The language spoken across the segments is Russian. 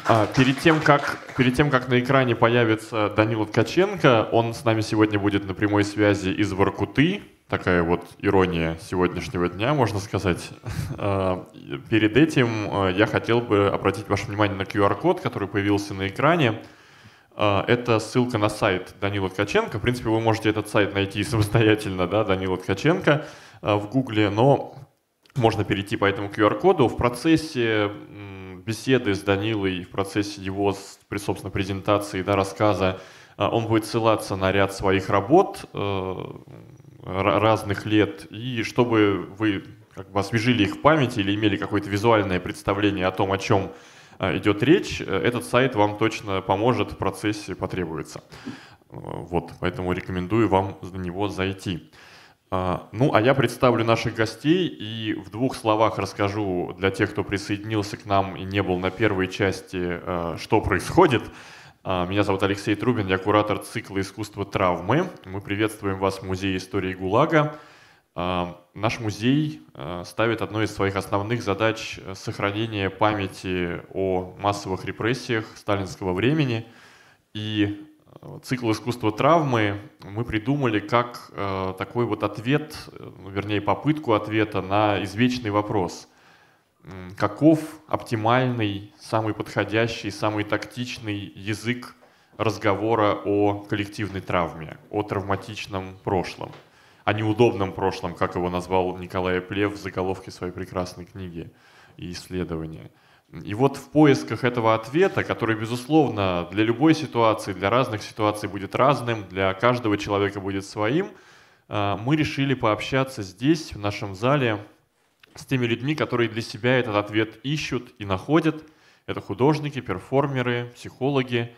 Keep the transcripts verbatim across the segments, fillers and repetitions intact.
А, перед тем, как, перед тем, как на экране появится Данила Ткаченко, он с нами сегодня будет на прямой связи из Воркуты. Такая вот ирония сегодняшнего дня, можно сказать. А, перед этим а, я хотел бы обратить ваше внимание на ку ар-код, который появился на экране. А, это ссылка на сайт Данила Ткаченко. В принципе, вы можете этот сайт найти самостоятельно, да, Данила Ткаченко, а, в Гугле, но можно перейти по этому ку ар-коду. В процессе беседы с Данилой, в процессе его, собственно, презентации, да, рассказа, он будет ссылаться на ряд своих работ э, разных лет, и чтобы вы как бы освежили их в памяти или имели какое-то визуальное представление о том, о чем идет речь, этот сайт вам точно поможет в процессе, потребуется. Вот, поэтому рекомендую вам на него зайти. Ну, а я представлю наших гостей и в двух словах расскажу для тех, кто присоединился к нам и не был на первой части, что происходит. Меня зовут Алексей Трубин, я куратор цикла «Искусство травмы». Мы приветствуем вас в Музее истории ГУЛАГа. Наш музей ставит одной из своих основных задач сохранение памяти о массовых репрессиях сталинского времени. И цикл «Искусство травмы» мы придумали как э, такой вот ответ, ну, вернее попытку ответа на извечный вопрос. Каков оптимальный, самый подходящий, самый тактичный язык разговора о коллективной травме, о травматичном прошлом, о неудобном прошлом, как его назвал Николай Плев в заголовке своей прекрасной книги и исследования. И вот в поисках этого ответа, который, безусловно, для любой ситуации, для разных ситуаций будет разным, для каждого человека будет своим, мы решили пообщаться здесь, в нашем зале, с теми людьми, которые для себя этот ответ ищут и находят. Это художники, перформеры, психологи.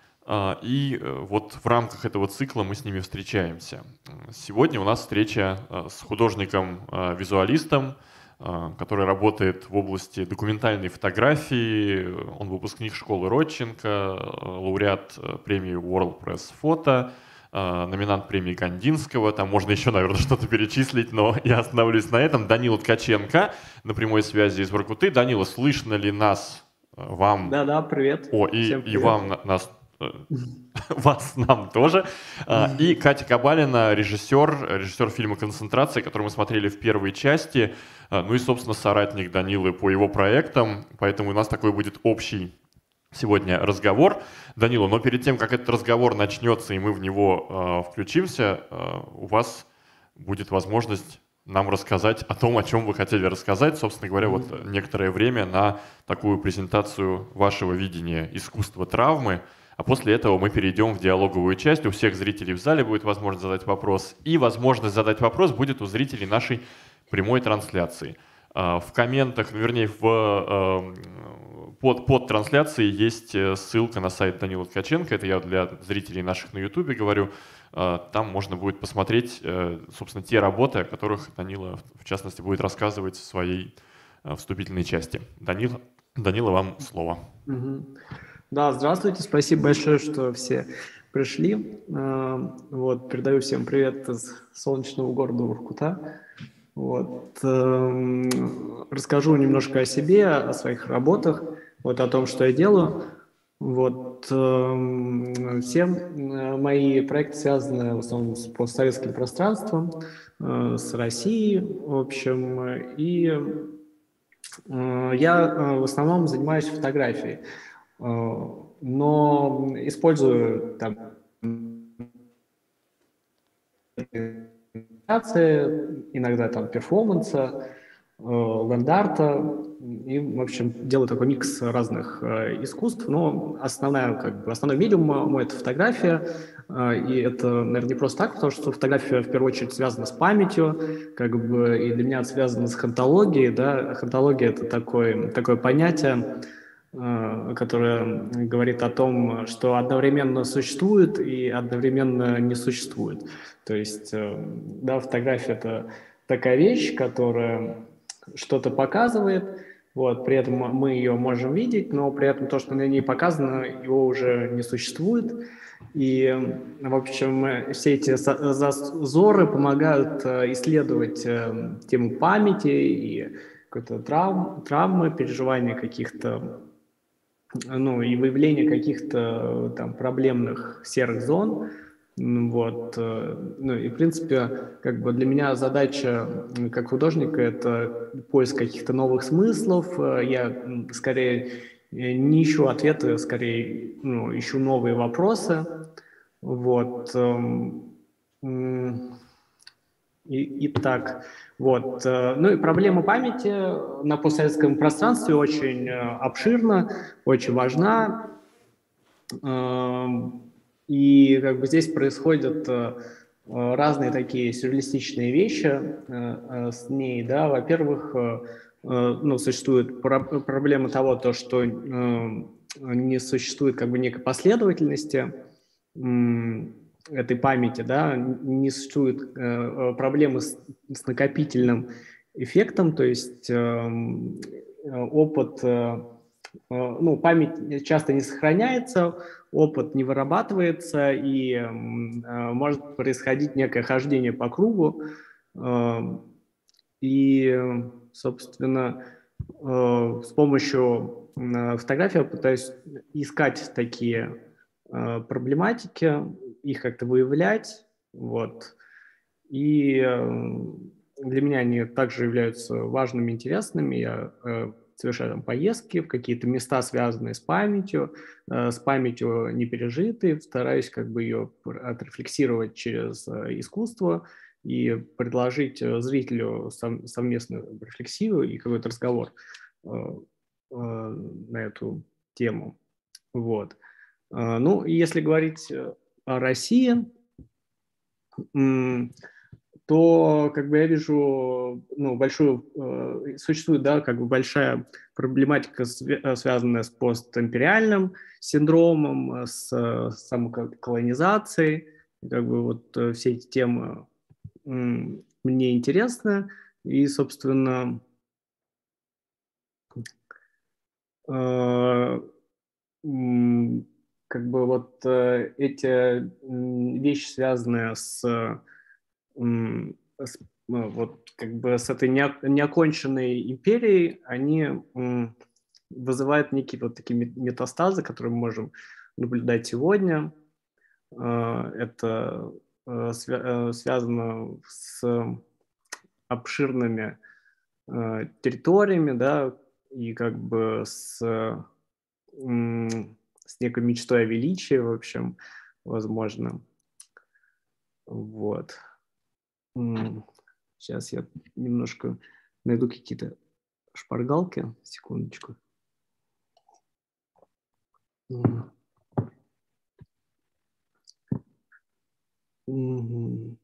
И вот в рамках этого цикла мы с ними встречаемся. Сегодня у нас встреча с художником-визуалистом, который работает в области документальной фотографии. Он выпускник школы Родченко, лауреат премии World Press Photo, номинант премии Кандинского. Там можно еще, наверное, что-то перечислить, но я остановлюсь на этом. Данила Ткаченко на прямой связи из Воркуты. Данила, слышно ли нас, вам? Да-да, привет. О, и, Всем привет. И вам нас... Вас, нам тоже. И Катя Кабалина, режиссер, режиссер фильма «Концентрация», который мы смотрели в первой части, ну и, собственно, соратник Данилы по его проектам, поэтому у нас такой будет общий сегодня разговор. Данила, но перед тем, как этот разговор начнется и мы в него включимся, у вас будет возможность нам рассказать о том, о чем вы хотели рассказать, собственно говоря, вот некоторое время на такую презентацию вашего видения искусства травмы. А после этого мы перейдем в диалоговую часть. У всех зрителей в зале будет возможность задать вопрос. И возможность задать вопрос будет у зрителей нашей прямой трансляции. В комментах, вернее, в, под, под трансляцией есть ссылка на сайт Данила Ткаченко. Это я для зрителей наших на Ютубе говорю. Там можно будет посмотреть, собственно, те работы, о которых Данила, в частности, будет рассказывать в своей вступительной части. Данила, Данила, вам слово. Да, здравствуйте, спасибо большое, что все пришли. Вот, передаю всем привет из солнечного города Воркута. Вот, расскажу немножко о себе, о своих работах, вот, о том, что я делаю. Вот, все мои проекты связаны в основном с постсоветским пространством, с Россией, в общем, и я в основном занимаюсь фотографией. Но использую там иногда там перформанса, ленд-арта, и, в общем, делаю такой микс разных искусств, но основная, как бы, основной медиум мой — это фотография, и это, наверное, не просто так, потому что фотография в первую очередь связана с памятью, как бы, и для меня это связано с хронологией, да, хронология — это такое, такое понятие, которая говорит о том, что одновременно существует и одновременно не существует. То есть, да, фотография — это такая вещь, которая что-то показывает, вот, при этом мы ее можем видеть, но при этом то, что на ней показано, его уже не существует. И, в общем, все эти зазоры помогают исследовать тему памяти и какой-то травм, травмы, переживания каких-то ну, и выявление каких-то там проблемных серых зон. Вот. Ну и, в принципе, как бы для меня задача как художника — это поиск каких-то новых смыслов. Я скорее не ищу ответы, скорее ну, ищу новые вопросы. Вот. И, и так, вот. Ну и проблема памяти на постсоветском пространстве очень обширна, очень важна. И как бы здесь происходят разные такие сюрреалистичные вещи с ней, да. Во-первых, ну, существует проблема того, то, что не существует как бы некой последовательности этой памяти, да, не существует проблемы с, с накопительным эффектом, то есть опыт, ну, память часто не сохраняется, опыт не вырабатывается, и э, может происходить некое хождение по кругу. Э, и, собственно, э, с помощью э, фотографии я пытаюсь искать такие э, проблематики, их как-то выявлять. Вот. И э, для меня они также являются важными, интересными. Я э, совершаю там поездки в какие-то места, связанные с памятью, э, с памятью не пережитой, стараюсь как бы ее отрефлексировать через э, искусство и предложить э, зрителю сов- совместную рефлексию и какой-то разговор э, э, на эту тему. Вот. Э, ну, и если говорить о России, м, то как бы я вижу, ну, большую, э, существует, да, как бы большая проблематика, свя- связанная с постимпериальным синдромом, с э, самоколонизацией. Как бы вот э, все эти темы м, мне интересны. И, собственно, э, м, как бы вот э, эти м, вещи, связанные с м, с, ну, вот как бы с этой неок- неоконченной империей, они м, вызывают некие вот такие мет- метастазы, которые мы можем наблюдать сегодня. Э, Это э, свя- э, связано с обширными э, территориями, да, и как бы с, м, с некой мечтой о величии, в общем, возможно. Вот. М, Сейчас я немножко найду какие-то шпаргалки. Секундочку. М, мгм.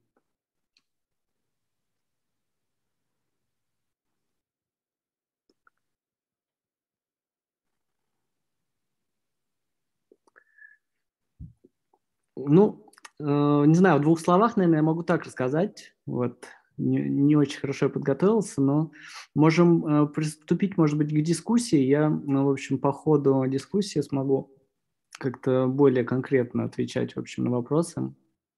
Ну, э, не знаю, в двух словах, наверное, я могу так рассказать. Вот. Не, не очень хорошо я подготовился, но можем э, приступить, может быть, к дискуссии. Я, ну, в общем, по ходу дискуссии смогу как-то более конкретно отвечать, в общем, на вопросы.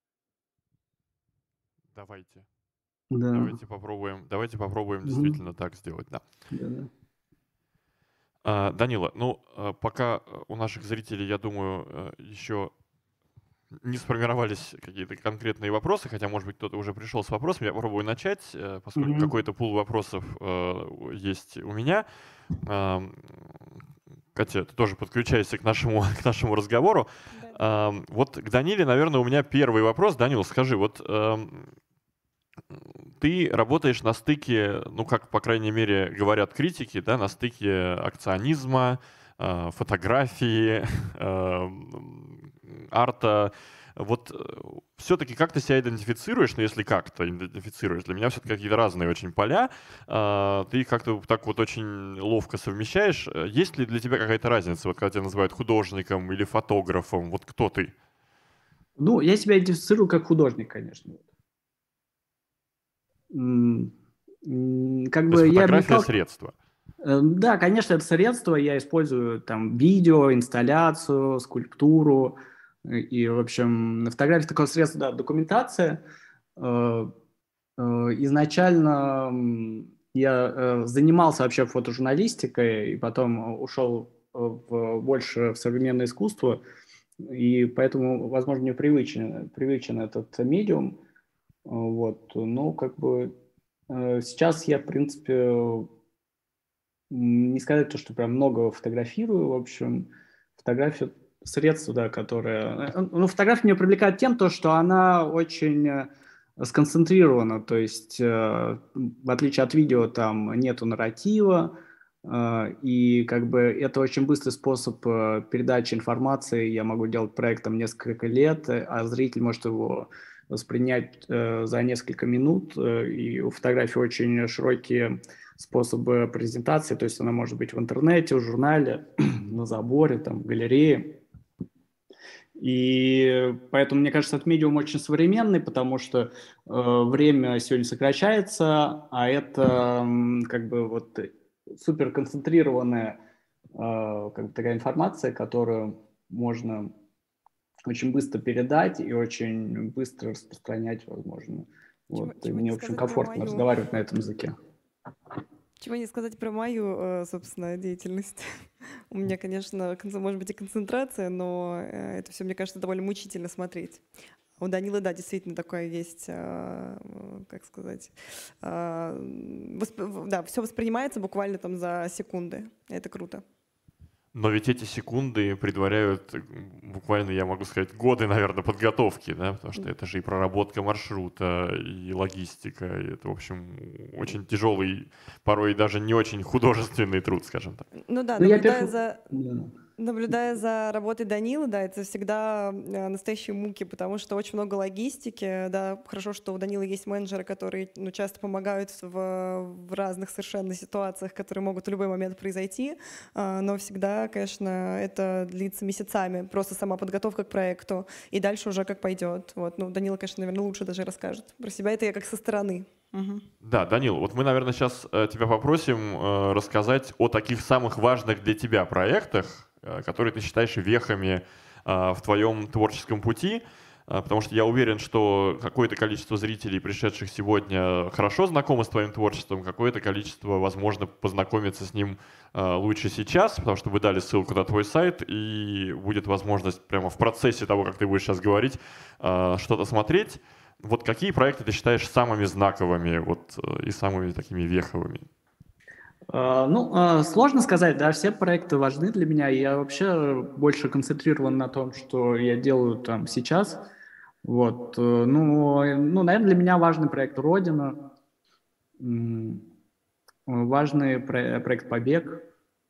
Давайте. Да. Давайте попробуем, давайте попробуем Мгм. действительно так сделать, да. Да, да. А, Данила, ну, э, пока э, у наших зрителей, я думаю, э, еще не сформировались какие-то конкретные вопросы, хотя, может быть, кто-то уже пришел с вопросом, я попробую начать, э, поскольку Мгм. какой-то пул вопросов э, есть у меня. Ам, Катя, ты тоже подключайся к нашему, к нашему разговору. Да, да. Ам, Вот к Даниле, наверное, у меня первый вопрос. Данил, скажи, вот ам, ты работаешь на стыке, ну, как, по крайней мере, говорят критики, да, на стыке акционизма, э, фотографии, эм, арта. Вот все-таки как ты себя идентифицируешь, ну, если как-то идентифицируешь? Для меня все-таки какие-то разные очень поля. Э, Ты их как-то так вот очень ловко совмещаешь. Э, Есть ли для тебя какая-то разница, вот когда тебя называют художником или фотографом? Вот кто ты? Ну, я себя идентифицирую как художник, конечно. М, м, Как То есть бы я не фотография — стал... средство. Э, Да, конечно, это средство. Я использую там видео, инсталляцию, скульптуру. э, И, в общем, на фотографии такое средство, да, документация. Э, э, Изначально м, я э, занимался вообще фотожурналистикой, и потом ушел в, больше в современное искусство, и поэтому, возможно, мне привычен, привычен этот медиум. Вот. Но как бы сейчас я, в принципе, не сказать то, что прям много фотографирую, в общем, фотография средство, да, которое... Ну, фотография меня привлекает тем, то, что она очень сконцентрирована, то есть в отличие от видео там нету нарратива, и как бы это очень быстрый способ передачи информации, я могу делать проект там несколько лет, а зритель может его воспринять за несколько минут, и у фотографии очень широкие способы презентации, то есть она может быть в интернете, в журнале, на заборе, там, в галерее. И поэтому, мне кажется, этот медиум очень современный, потому что э, время сегодня сокращается, а это э, как бы вот супер концентрированная э, как бы такая информация, которую можно очень быстро передать и очень быстро распространять, возможно. Вот. Чего, И чего мне очень комфортно мою... разговаривать на этом языке. Чего не сказать про мою, собственно, деятельность. У меня, конечно, может быть и концентрация, но это все, мне кажется, довольно мучительно смотреть. У Данилы, да, действительно такое есть, как сказать, восп... да, все воспринимается буквально там за секунды. Это круто. Но ведь эти секунды предваряют буквально, я могу сказать, годы, наверное, подготовки, да, потому что это же и проработка маршрута, и логистика, и это, в общем, очень тяжелый, порой даже не очень художественный труд, скажем так. Ну да, наблюдая за... Наблюдая за работой Данилы, да, это всегда настоящие муки, потому что очень много логистики, да, хорошо, что у Данилы есть менеджеры, которые, ну, часто помогают в, в разных совершенно ситуациях, которые могут в любой момент произойти, но всегда, конечно, это длится месяцами, просто сама подготовка к проекту, и дальше уже как пойдет. Вот, ну, Данила, конечно, наверное, лучше даже расскажет про себя, это я как со стороны. Угу. Да, Данил, вот мы, наверное, сейчас тебя попросим э, рассказать о таких самых важных для тебя проектах, которые ты считаешь вехами а, в твоем творческом пути, а, потому что я уверен, что какое-то количество зрителей, пришедших сегодня, хорошо знакомы с твоим творчеством, какое-то количество, возможно, познакомиться с ним а, лучше сейчас, потому что вы дали ссылку на твой сайт, и будет возможность прямо в процессе того, как ты будешь сейчас говорить, а, что-то смотреть. Вот какие проекты ты считаешь самыми знаковыми вот, и самыми такими веховыми? Ну, сложно сказать, да, все проекты важны для меня, я вообще больше концентрирован на том, что я делаю там сейчас, вот, ну, ну, наверное, для меня важный проект «Родина», важный проект «Побег»,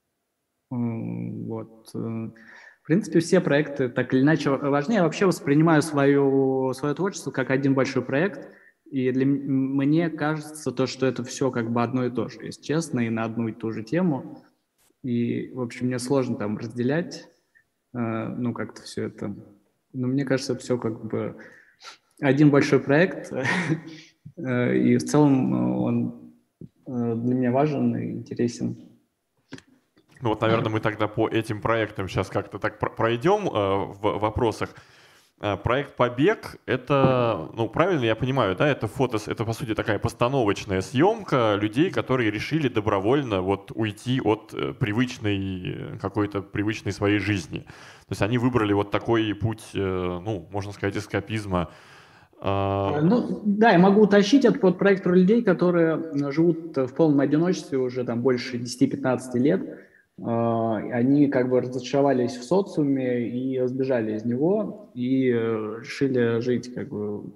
вот, в принципе, все проекты так или иначе важны, я вообще воспринимаю свое, свое творчество как один большой проект. И для мне кажется, то, что это все как бы одно и то же, если честно, и на одну и ту же тему. И, в общем, мне сложно там разделять, э, ну, как-то все это. Но мне кажется, это все как бы один большой проект. И в целом он для меня важен и интересен. Ну вот, наверное, мы тогда по этим проектам сейчас как-то так пройдем э, в вопросах. Проект «Побег» — это, ну, правильно я понимаю, да, это фото, это, по сути, такая постановочная съемка людей, которые решили добровольно вот уйти от привычной, какой-то привычной своей жизни. То есть они выбрали вот такой путь, ну, можно сказать, эскапизма. Ну, да, я могу уточнить, это под проект про людей, которые живут в полном одиночестве уже там больше десяти-пятнадцати лет. Они как бы разочаровались в социуме и сбежали из него, и решили жить как бы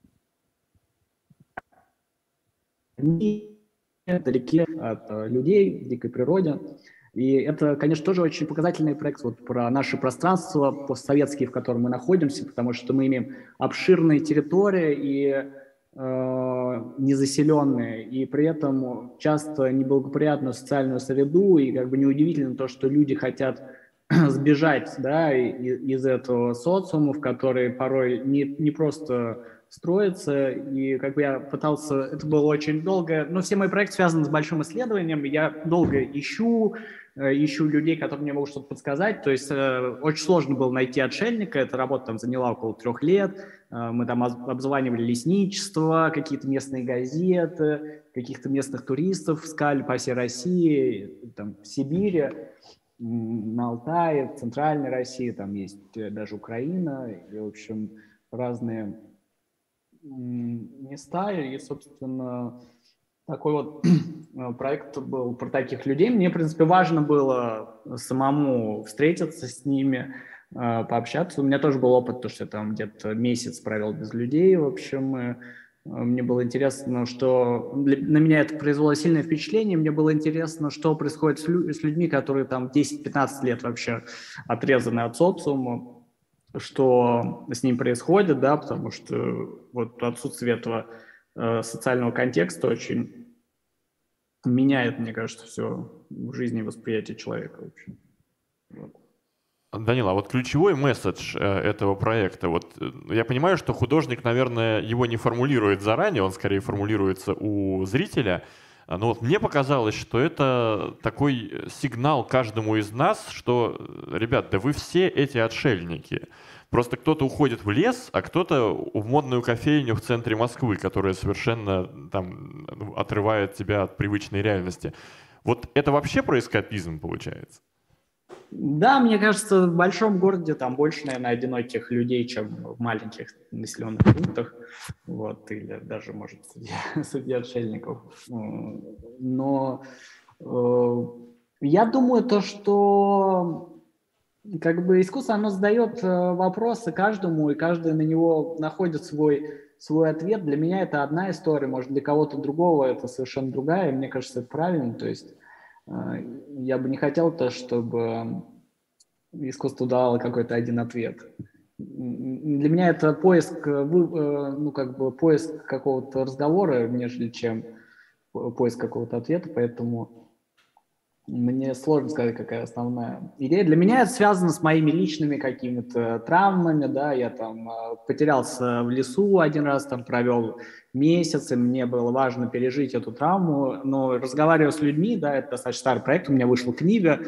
вдалеке от людей, в дикой природе. И это, конечно, тоже очень показательный проект вот про наше пространство постсоветские, в котором мы находимся, потому что мы имеем обширные территории и э, незаселенные, и при этом часто неблагоприятную социальную среду, и как бы неудивительно то, что люди хотят сбежать, да, из этого социума, в который порой не, не просто строится, и как бы я пытался, это было очень долго, но все мои проекты связаны с большим исследованием, я долго ищу, ищу людей, которые мне могут что-то подсказать, то есть э, очень сложно было найти отшельника, эта работа там заняла около трех лет, э, мы там обзванивали лесничество, какие-то местные газеты, каких-то местных туристов искали по всей России, там, в Сибири, на Алтае, в Центральной России, там есть даже Украина, и, в общем, разные места, и, собственно, такой вот проект был про таких людей. Мне, в принципе, важно было самому встретиться с ними, пообщаться. У меня тоже был опыт, то, что я там где-то месяц провел без людей, в общем, мне было интересно, что на меня это произвело сильное впечатление. Мне было интересно, что происходит с, лю- с людьми, которые там десять-пятнадцать лет вообще отрезаны от социума, что с ним происходит, да, потому что вот отсутствие этого э, социального контекста очень меняет, мне кажется, все в жизни восприятие человека. В общем. Вот. Данил, а вот ключевой месседж э, этого проекта, вот э, я понимаю, что художник, наверное, его не формулирует заранее, он скорее формулируется у зрителя, но вот мне показалось, что это такой сигнал каждому из нас, что, ребят, да вы все эти отшельники. Просто кто-то уходит в лес, а кто-то в модную кофейню в центре Москвы, которая совершенно там отрывает тебя от привычной реальности. Вот это вообще про эскапизм получается? Да, мне кажется, в большом городе там больше, наверное, одиноких людей, чем в маленьких населенных пунктах, вот, или даже, может, среди, среди отшельников. Но э, я думаю, то, что как бы искусство, оно задает вопросы каждому, и каждый на него находит свой, свой ответ. Для меня это одна история, может, для кого-то другого это совершенно другая, и мне кажется, это правильно, то есть я бы не хотел то, чтобы искусство давало какой-то один ответ. Для меня это поиск, ну, как бы поиск какого-то разговора, нежели чем поиск какого-то ответа, поэтому мне сложно сказать, какая основная идея. Для меня это связано с моими личными какими-то травмами, да, я там потерялся в лесу один раз, там провел месяц, и мне было важно пережить эту травму, но разговаривая с людьми, да, это достаточно старый проект, у меня вышла книга,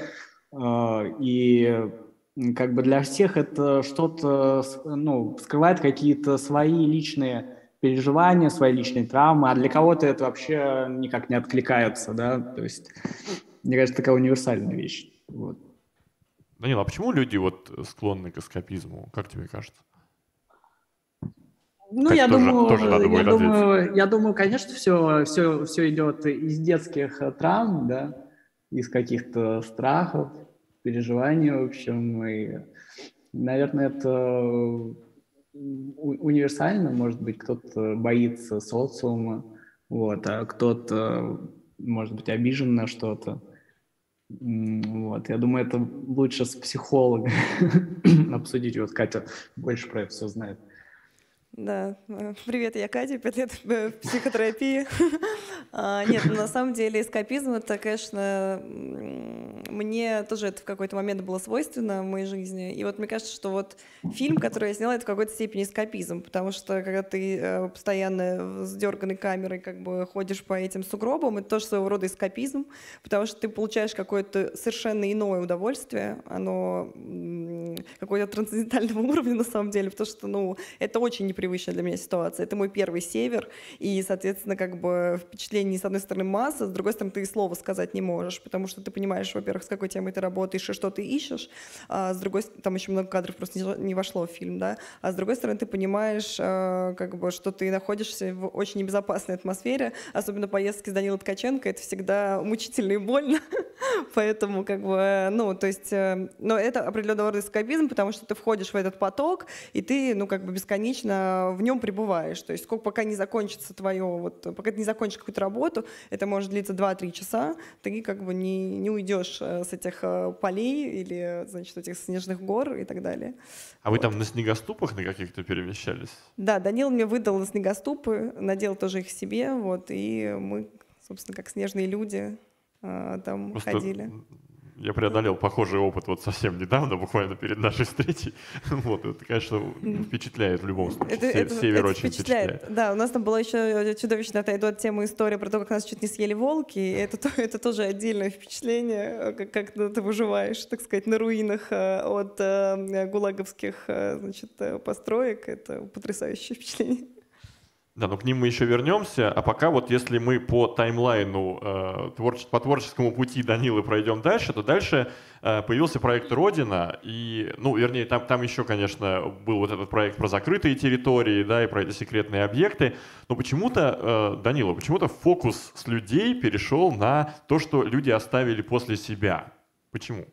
и как бы для всех это что-то, ну, скрывает какие-то свои личные переживания, свои личные травмы, а для кого-то это вообще никак не откликается, да, то есть, мне кажется, такая универсальная вещь. Вот. Данил, а почему люди вот склонны к эскапизму, как тебе кажется? Ну, как я тоже, думаю, тоже надо я будет думаю, я думаю, конечно, все, все, все идет из детских травм, да, из каких-то страхов, переживаний, в общем, и, наверное, это универсально, может быть, кто-то боится социума, вот, а кто-то, может быть, обижен на что-то. Вот, я думаю, это лучше с психологом обсудить. Вот Катя больше про это все знает. Да, привет, я Катя, пять лет в психотерапии. а, нет, на самом деле эскапизм, это, конечно, мне тоже это в какой-то момент было свойственно в моей жизни. И вот мне кажется, что вот фильм, который я сняла, это в какой-то степени эскапизм, потому что когда ты постоянно с дерганной камерой как бы ходишь по этим сугробам, это тоже своего рода эскапизм, потому что ты получаешь какое-то совершенно иное удовольствие, оно какое-то трансцендентального уровня на самом деле, потому что, ну, это очень неприятно привычная для меня ситуация. Это мой первый север, и, соответственно, как бы впечатлений, с одной стороны, масса, с другой стороны, ты и слова сказать не можешь, потому что ты понимаешь, во-первых, с какой темой ты работаешь и что ты ищешь, а с другой стороны, там еще много кадров просто не вошло в фильм, да, а с другой стороны, ты понимаешь, как бы, что ты находишься в очень небезопасной атмосфере, особенно поездки с Данилой Ткаченко, это всегда мучительно и больно, поэтому, как бы, ну, то есть, но это определенного рода эскапизм, потому что ты входишь в этот поток, и ты, ну, как бы бесконечно в нем пребываешь. То есть сколько, пока не закончится твое, вот, пока ты не закончишь какую-то работу, это может длиться два-три часа, ты как бы не, не уйдешь с этих полей или, значит, этих снежных гор и так далее. А вот. Вы там на снегоступах на каких-то перемещались? Да, Данил мне выдал на снегоступы, надел тоже их себе, вот, и мы, собственно, как снежные люди там Просто... ходили. Я преодолел похожий опыт вот совсем недавно, буквально перед нашей встречей. Вот, это, конечно, впечатляет в любом случае. Это, это, Север это очень впечатляет. впечатляет. Да, у нас там была еще чудовищно отойду от темы история про то, как нас чуть не съели волки. И это, это тоже отдельное впечатление, как, как ты выживаешь, так сказать, на руинах от гулаговских, значит, построек. Это потрясающее впечатление. Да, но к ним мы еще вернемся. А пока вот если мы по таймлайну, э, творче, по творческому пути Данилы пройдем дальше, то дальше э, появился проект «Родина». И, ну, вернее, там, там еще, конечно, был вот этот проект про закрытые территории, да, и про эти секретные объекты. Но почему-то, э, Данила, почему-то фокус с людей перешел на то, что люди оставили после себя. Почему?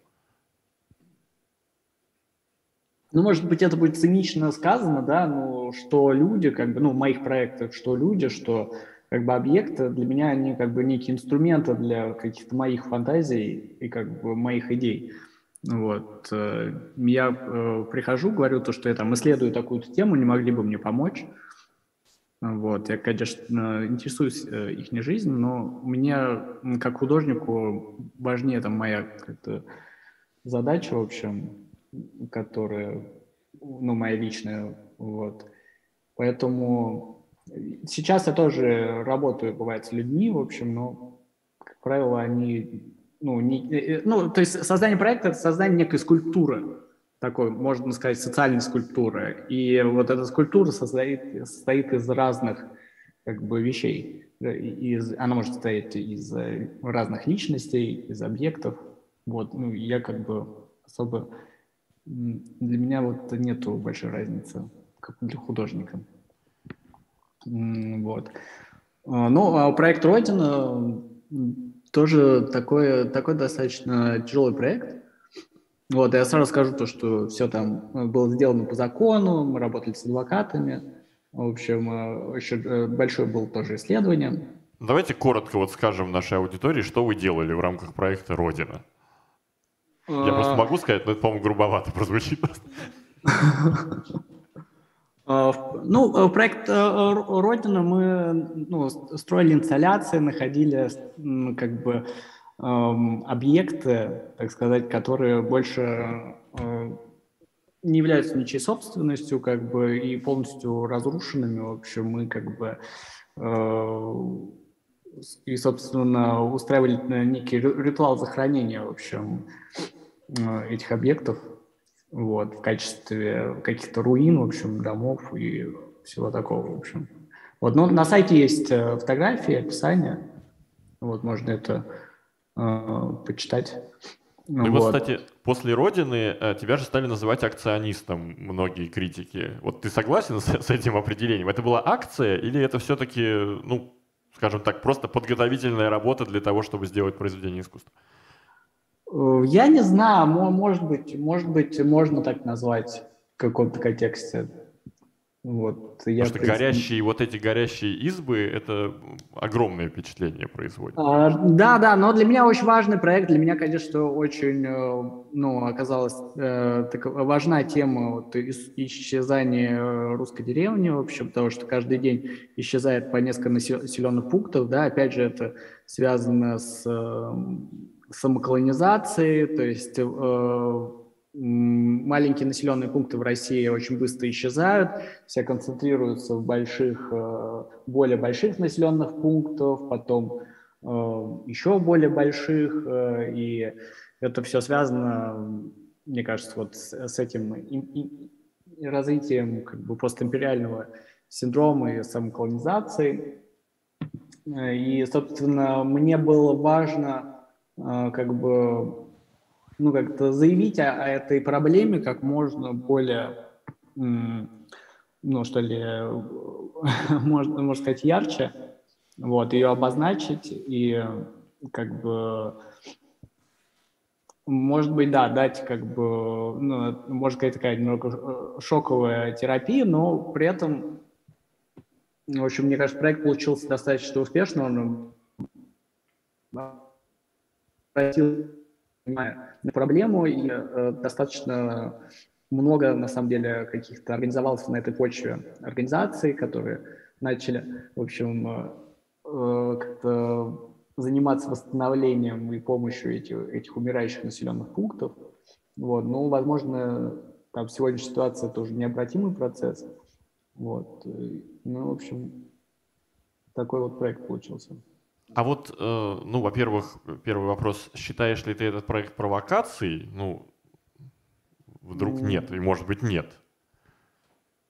Ну, может быть, это будет цинично сказано, да, но что люди, как бы, ну, в моих проектах, что люди, что как бы объекты для меня, они как бы некие инструменты для каких-то моих фантазий и как бы моих идей. Вот. Я э, прихожу, говорю то, что я там исследую такую-то тему, не могли бы мне помочь. Вот. Я, конечно, интересуюсь э, их жизнью, но мне, как художнику, важнее там моя как-то задача, в общем, которая, ну, моя личная, вот. Поэтому сейчас я тоже работаю, бывает, с людьми, в общем, но, как правило, они, ну, не, ну, то есть создание проекта — это создание некой скульптуры, такой, можно сказать, социальной скульптуры. И вот эта скульптура состоит, состоит из разных, как бы, вещей. Из, она может состоять из разных личностей, из объектов. Вот, ну, я как бы особо... Для меня вот нету большой разницы, как для художника. Вот. Ну, а проект «Родина» тоже такой, такой достаточно тяжелый проект. Вот, я сразу скажу то, что все там было сделано по закону, мы работали с адвокатами. В общем, еще большое было тоже исследование. Давайте коротко вот скажем нашей аудитории, что вы делали в рамках проекта «Родина». Я просто могу сказать, но это, по-моему, грубовато прозвучит. Ну, проект «Родина» мы, ну, строили инсталляции, находили как бы объекты, так сказать, которые больше не являются ничьей собственностью, как бы, и полностью разрушенными. В общем, мы как бы и, собственно, устраивали некий ритуал захоронения, в общем, этих объектов, вот, в качестве каких-то руин, в общем, домов и всего такого, в общем. Вот, но на сайте есть фотографии, описание, вот, можно это э, почитать. Ну и вот. вот, кстати, после «Родины» тебя же стали называть акционистом многие критики. Вот ты согласен с, с этим определением? Это была акция или это все-таки, ну, скажем так, просто подготовительная работа для того, чтобы сделать произведение искусства? Я не знаю, может быть, может быть, можно так назвать в каком-то контексте. Вот, Потому я, что принципе... горящие, вот эти горящие избы, это огромное впечатление производит. А, да, да, но для меня очень важный проект. Для меня, конечно, очень, ну, оказалась э, так, важна тема вот, исчезания русской деревни, в общем, потому что каждый день исчезает по несколько населенных пунктов, да, опять же, это связано с э, самоколонизацией, то есть э, маленькие населенные пункты в России очень быстро исчезают, все концентрируются в больших, более больших населенных пунктах, потом еще более больших, и это все связано, мне кажется, вот с этим развитием как бы постимпериального синдрома и самоколонизации. И, собственно, мне было важно как бы ну, как-то заявить о, о этой проблеме как можно более, ну, что ли, можно, можно сказать, ярче, вот, ее обозначить и, как бы, может быть, да, дать, как бы, ну, можно сказать, такая немного шоковая терапия, но при этом, в общем, мне кажется, проект получился достаточно успешным, он обратил на проблему, и э, достаточно много, на самом деле, каких-то организовалось на этой почве организаций, которые начали, в общем, э, э, как-то заниматься восстановлением и помощью этих, этих умирающих населенных пунктов. Вот. Ну, возможно, там сегодняшняя ситуация тоже необратимый процесс. Вот. Ну, в общем, такой вот проект получился. А вот, э, ну, во-первых, первый вопрос. Считаешь ли ты этот проект провокацией? Ну, вдруг нет, и может быть нет.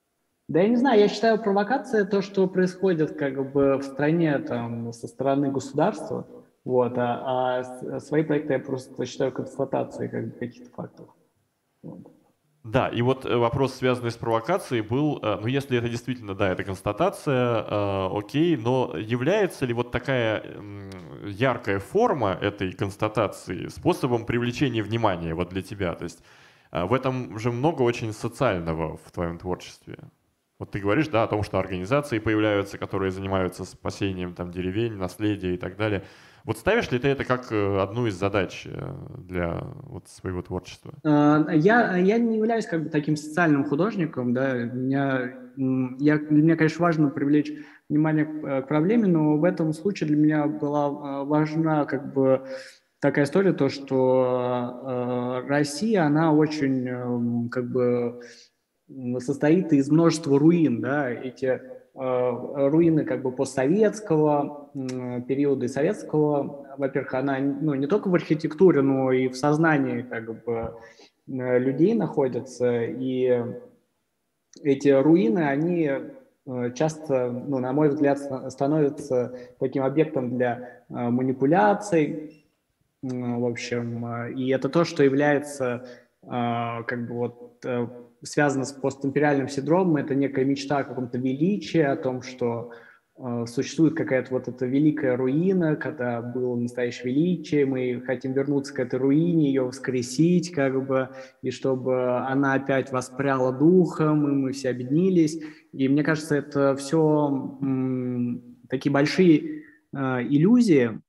Да, я не знаю, я считаю, провокация то, что происходит как бы в стране там, со стороны государства, вот, а, а свои проекты я просто считаю констатацией как бы, каких-то фактов. Вот. Да, и вот вопрос, связанный с провокацией, был, ну, если это действительно, да, это констатация, э, окей, но является ли вот такая м, яркая форма этой констатации способом привлечения внимания вот для тебя? То есть э, в этом же много очень социального в твоем творчестве. Вот ты говоришь, да, о том, что организации появляются, которые занимаются спасением там деревень, наследия и так далее. Вот ставишь ли ты это как одну из задач для вот своего творчества? Я, я не являюсь как бы таким социальным художником, да, меня, я, для меня, конечно, важно привлечь внимание к, к проблеме, но в этом случае для меня была важна как бы такая история, то, что э, Россия, она очень э, как бы состоит из множества руин, да, эти руины как бы постсоветского периода и советского, во-первых, она ну, не только в архитектуре, но и в сознании как бы людей находится, и эти руины, они часто, ну, на мой взгляд, становятся таким объектом для манипуляций, в общем, и это то, что является как бы вот связано с постимпериальным синдромом, это некая мечта о каком-то величии, о том, что э, существует какая-то вот эта великая руина, когда было настоящее величие, мы хотим вернуться к этой руине, ее воскресить, как бы, и чтобы она опять воспряла духом, и мы все объединились. И мне кажется, это все м, такие большие э, иллюзии,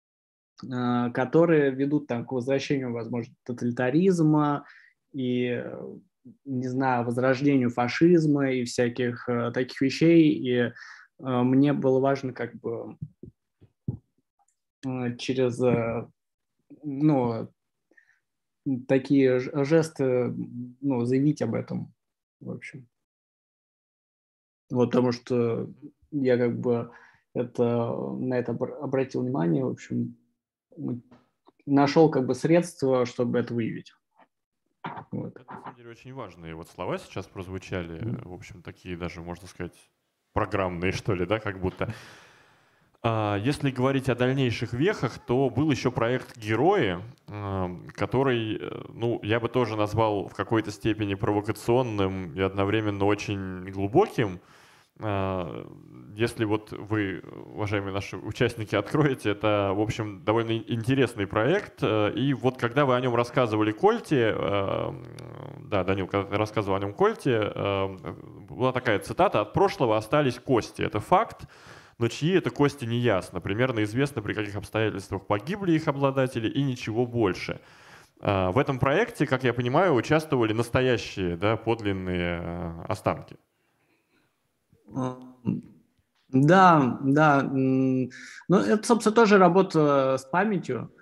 э, которые ведут там, к возвращению, возможно, тоталитаризма и не знаю, возрождению фашизма и всяких э, таких вещей, и э, мне было важно как бы э, через э, ну, такие жесты ну, заявить об этом, в общем. Вот, потому что я как бы это, на это обратил внимание, в общем, нашел как бы средства, чтобы это выявить. Вот. Это, на самом деле, очень важные вот слова сейчас прозвучали, mm-hmm. в общем, такие даже, можно сказать, программные, что ли, да, как будто. А, если говорить о дальнейших вехах, то был еще проект «Герои», который, ну, я бы тоже назвал в какой-то степени провокационным и одновременно очень глубоким. Если вот вы, уважаемые наши участники, откроете, это, в общем, довольно интересный проект. И вот когда вы о нем рассказывали Кольте, да, Данил, когда ты рассказывал о нем Кольте, была такая цитата: «От прошлого остались кости. Это факт, но чьи это кости не ясно. Примерно известно, при каких обстоятельствах погибли их обладатели, и ничего больше». В этом проекте, как я понимаю, участвовали настоящие, да, подлинные останки. Да, да. Ну, это, собственно, тоже работа с памятью.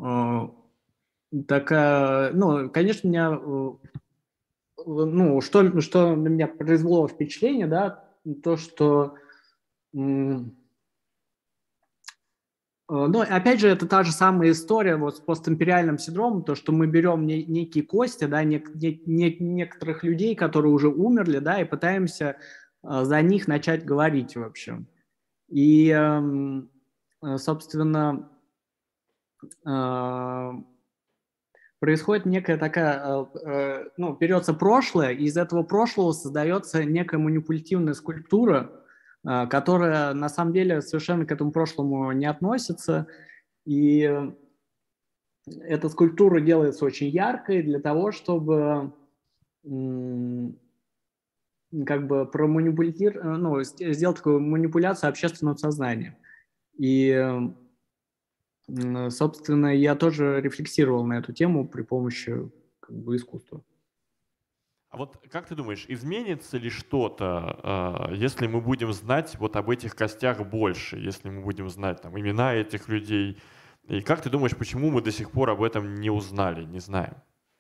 Такая, ну, конечно, меня, ну, что, что на меня произвело впечатление, да, то, что, ну, опять же, это та же самая история вот с постимпериальным синдромом, то, что мы берем не, некие кости, да, не, не, не, некоторых людей, которые уже умерли, да, и пытаемся за них начать говорить, в общем. И, собственно, происходит некая такая, ну, берется прошлое, и из этого прошлого создается некая манипулятивная скульптура, которая на самом деле совершенно к этому прошлому не относится. И эта скульптура делается очень яркой для того, чтобы как бы проманипулировать, ну, сделать такую манипуляцию общественного сознания. И, собственно, я тоже рефлексировал на эту тему при помощи как бы искусства. А вот как ты думаешь, изменится ли что-то, если мы будем знать вот об этих костях больше, если мы будем знать там имена этих людей? И как ты думаешь, почему мы до сих пор об этом не узнали, не знаем?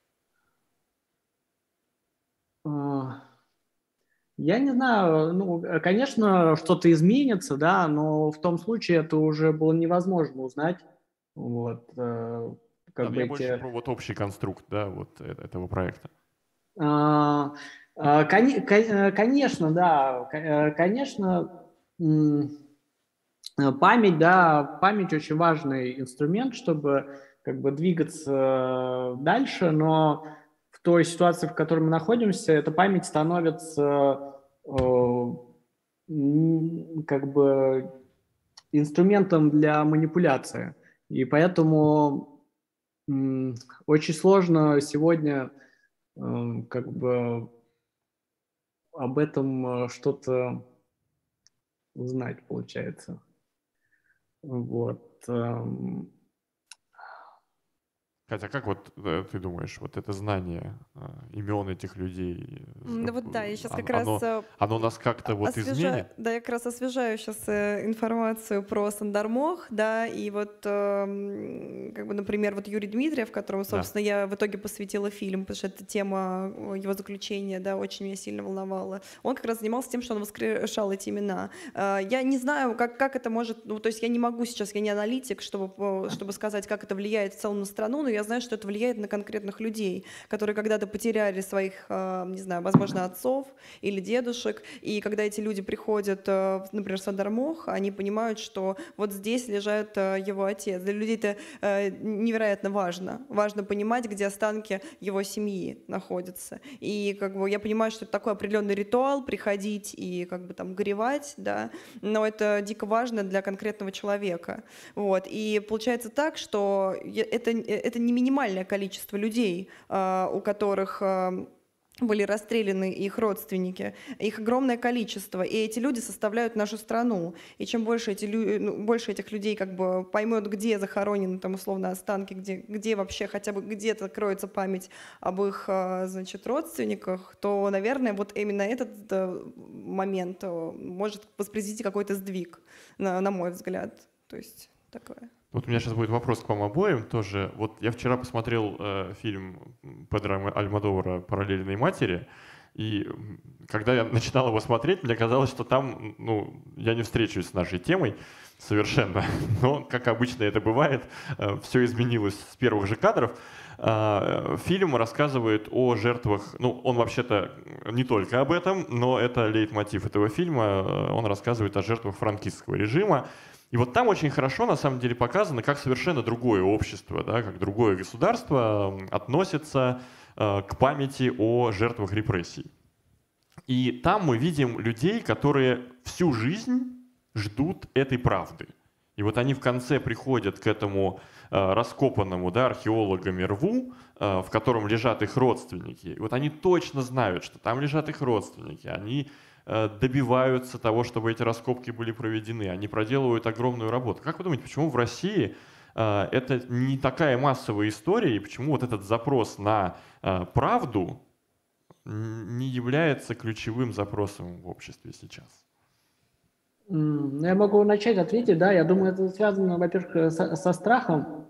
Я не знаю, ну, конечно, что-то изменится, да, но в том случае это уже было невозможно узнать. Вот, как да, бы я эти... больше про вот общий конструкт, да, вот этого проекта. А, А, коне- кон- Конечно, да, ко- конечно, м, память, да, память очень важный инструмент, чтобы как бы двигаться дальше, но в той ситуации, в которой мы находимся, эта память становится э, м, как бы инструментом для манипуляции. И поэтому м, очень сложно сегодня м, как бы об этом э, что-то узнать, получается. Вот. эм. Хотя как вот э, ты думаешь, вот это знание э, имен этих людей, М, э, Ну вот да, я сейчас он- как раз оно, э, оно нас о- как-то вот освежаю, изменит? да, я как раз освежаю сейчас информацию про Сандармох, да, и вот, эм, как бы, например, вот Юрий Дмитриев, которому, Да. собственно, я в итоге посвятила фильм, потому что эта тема э, его заключения, да, очень меня сильно волновала. Он как раз занимался тем, что он воскрешал эти имена. Э, Я не знаю, как, как это может, ну, то есть я не могу сейчас, я не аналитик, чтобы, э, чтобы сказать, как это влияет в целом на страну, но я знаю, что это влияет на конкретных людей, которые когда-то потеряли своих, э, не знаю, возможно, отцов или дедушек, и когда эти люди приходят, э, в, например, в Сандармох, они понимают, что вот здесь лежит э, его отец. Для людей это э, невероятно важно. Важно понимать, где останки его семьи находятся. И как бы я понимаю, что это такой определенный ритуал, приходить и как бы там горевать, да, но это дико важно для конкретного человека. Вот. И получается так, что я- это, это не минимальное количество людей, э, у которых э, были расстреляны их родственники. Их огромное количество, и эти люди составляют нашу страну. И чем больше, эти лю- ну, больше этих людей как бы поймет, где захоронены там условно останки, где, где вообще хотя бы где-то кроется память об их, а, значит, родственниках, то, наверное, вот именно этот э, момент э, может воспроизвести какой-то сдвиг, на, на мой взгляд. То есть такое. Вот у меня сейчас будет вопрос к вам обоим тоже. Вот я вчера посмотрел э, фильм Педро Альм- Альмодовара «Параллельные матери», и м, когда я начинал его смотреть, мне казалось, что там, ну, я не встречусь с нашей темой совершенно. Но, как обычно это бывает, все изменилось с первых же кадров. А, Фильм рассказывает о жертвах, ну, он вообще-то не только об этом, но это лейтмотив этого фильма. Он рассказывает о жертвах франкистского режима. И вот там очень хорошо, на самом деле, показано, как совершенно другое общество, да, как другое государство относится э, к памяти о жертвах репрессий. И там мы видим людей, которые всю жизнь ждут этой правды. И вот они в конце приходят к этому э, раскопанному, да, археологами рву, э, в котором лежат их родственники. И вот они точно знают, что там лежат их родственники. Они э, добиваются того, чтобы эти раскопки были проведены. Они проделывают огромную работу. Как вы думаете, почему в России э, это не такая массовая история, и почему вот этот запрос на э, правду не является ключевым запросом в обществе сейчас? М, ну, Я могу начать ответить, да, я думаю, это связано, во-первых, э, со, со страхом.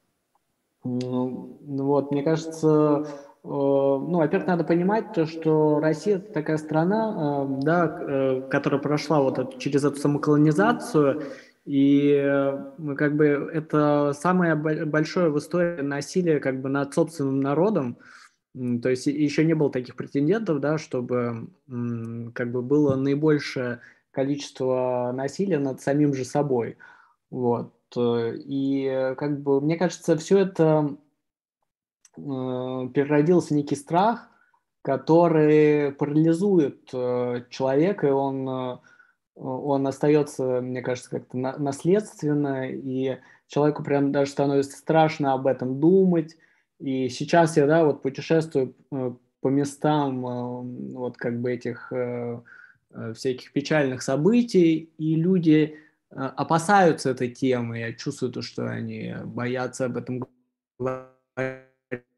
Ну, вот, мне кажется, э, ну, во-первых, надо понимать то, что Россия это такая страна, э, да, э, которая прошла вот эту- через эту самоколонизацию, и э, мы как бы это самое бо- большое в истории насилие как бы над собственным народом. М, То есть и- еще не было таких претендентов, да, чтобы м, как бы было наибольшее количество насилия над самим же собой. Вот. э, И э, как бы мне кажется, все это э, переродился в некий страх, который парализует э, человека, и он, э, он остается, мне кажется, как-то на- наследственно, и человеку прям даже становится страшно об этом думать. И сейчас я, да, вот путешествую э, по местам э, вот как бы этих э, э, всяких печальных событий, и люди э, опасаются этой темы. Я чувствую то, что они боятся об этом говорить,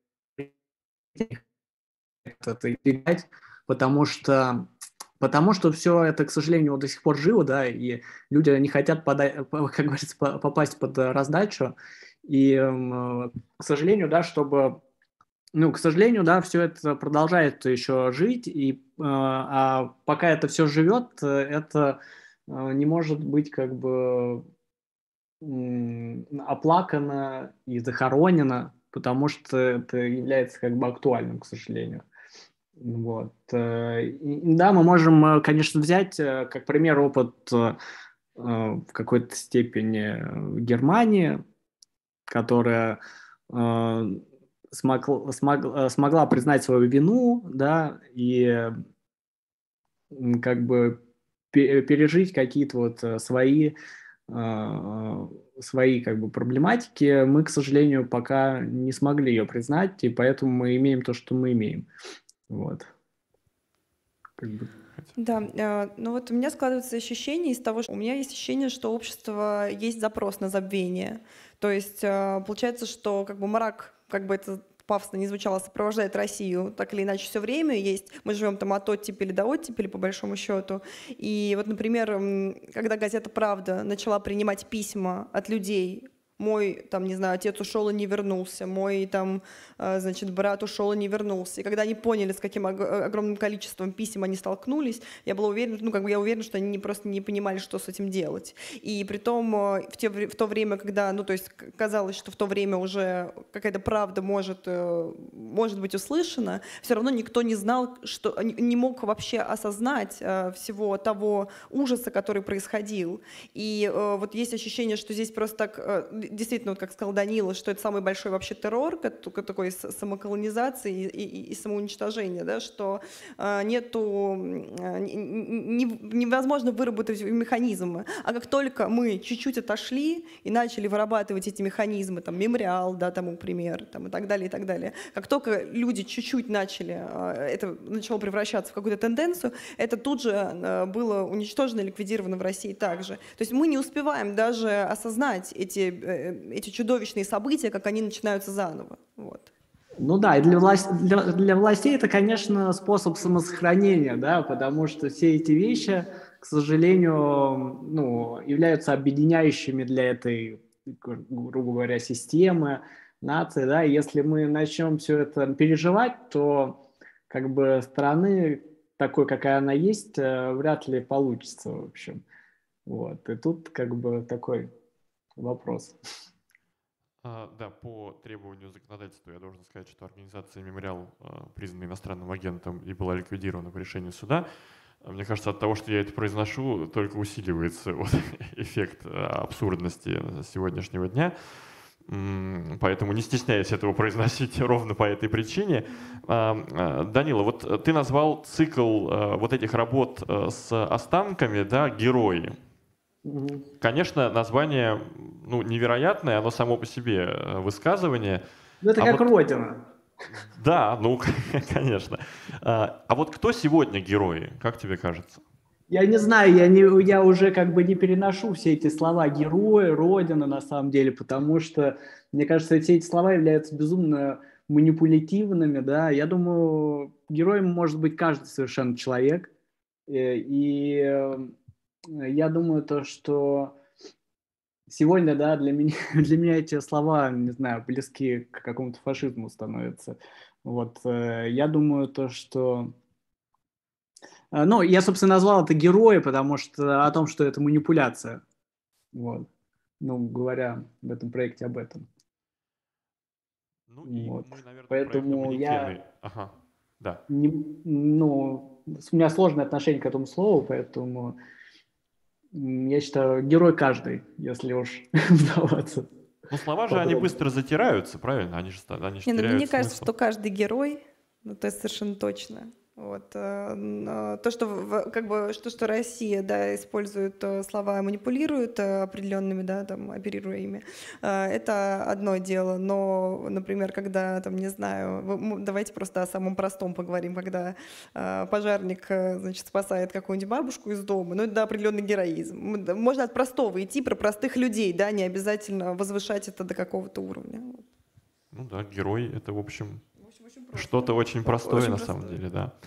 это избегать, потому что, потому что все это, к сожалению, вот до сих пор живо, да, и люди не хотят, пода- по- как говорится, по- попасть под э, раздачу, и, м, к сожалению, да, чтобы, ну, к сожалению, да, все это продолжает еще жить, и, э, а пока это все живет, э, это э, не может быть как бы м, оплакано и захоронено, потому что это является как бы актуальным, к сожалению. Вот. Да, мы можем, конечно, взять как пример опыт в какой-то степени Германии, которая смогла, смогла, смогла признать свою вину, да, и как бы пережить какие-то вот свои, свои как бы проблематики. Мы, к сожалению, пока не смогли ее признать, и поэтому мы имеем то, что мы имеем. Вот. Как бы. Да, ну вот у меня складывается ощущение из того, что у меня есть ощущение, что общество есть запрос на забвение. То есть получается, что как бы мрак, как бы это пафосно не звучало, сопровождает Россию так или иначе все время. Есть, мы живем там от оттепели до оттепели, по большому счету. И вот, например, когда газета «Правда» начала принимать письма от людей, мой, там, не знаю, отец ушел и не вернулся, мой, там, значит, брат ушел и не вернулся. И когда они поняли, с каким огромным количеством писем они столкнулись, я была уверена, ну, как бы я уверена, что они просто не понимали, что с этим делать. И при том, в, те, в то время, когда, ну, то есть казалось, что в то время уже какая-то правда может, может быть услышана, все равно никто не знал, что, не мог вообще осознать всего того ужаса, который происходил. И вот есть ощущение, что здесь просто так... Действительно, вот как сказал Данила, что это самый большой вообще террор, такой самоколонизации и, и, и самоуничтожения, да, что э, нету, э, не, невозможно выработать механизмы. А как только мы чуть-чуть отошли и начали вырабатывать эти механизмы, там, мемориал, да, тому пример, там, и так далее, и так далее, как только люди чуть-чуть начали, э, это начало превращаться в какую-то тенденцию, это тут же э, было уничтожено и ликвидировано в России также. То есть мы не успеваем даже осознать эти эти чудовищные события, как они начинаются заново. Вот. Ну да, и для, власть, для, для властей это, конечно, способ самосохранения, да, потому что все эти вещи, к сожалению, ну, являются объединяющими для этой, грубо говоря, системы, нации, да, и если мы начнем все это переживать, то как бы страны такой, какая она есть, вряд ли получится, в общем. Вот, и тут как бы такой вопрос. А, да, по требованию законодательства я должен сказать, что организация «Мемориал» а, признана иностранным агентом и была ликвидирована по решению суда. Мне кажется, от того, что я это произношу, только усиливается вот эффект абсурдности сегодняшнего дня. Поэтому не стесняюсь этого произносить ровно по этой причине. Данила, вот ты назвал цикл вот этих работ с останками, да, «Герои». Конечно, название, ну, невероятное, оно само по себе высказывание. Ну, это а как вот... Родина. Да, ну, конечно. А, а вот кто сегодня герои, как тебе кажется? Я не знаю, я, не, я уже как бы не переношу все эти слова «герои», «Родина» на самом деле, потому что, мне кажется, все эти слова являются безумно манипулятивными, да. Я думаю, героем может быть каждый совершенно человек. И я думаю, то, что сегодня, да, для меня, для меня эти слова, не знаю, близки к какому-то фашизму становятся. Вот, я думаю, то, что... Ну, я, собственно, назвал это герои, потому что о том, что это манипуляция. Вот. Ну, говоря в этом проекте об этом. Ну, и вот. мы, наверное, Поэтому я... Ага, да. Не, ну, у меня сложное отношение к этому слову, поэтому... Я считаю, герой каждый, если уж вдаваться. Ну, слова же, они быстро затираются, правильно? Они же, они же Не, ну, теряют мне кажется, смысл. что каждый герой, ну, то есть совершенно точно. Вот. То, что, как бы, что, что Россия, да, использует слова, манипулирует определенными, да, там, оперируя ими, это одно дело. Но, например, когда, там, не знаю, давайте просто о самом простом поговорим, когда пожарник, значит, спасает какую-нибудь бабушку из дома, ну, это да, определенный героизм. Можно от простого идти, про простых людей, да, не обязательно возвышать это до какого-то уровня. Ну да, герой — это, в общем... Что-то очень простое, очень на простое. Самом деле, да.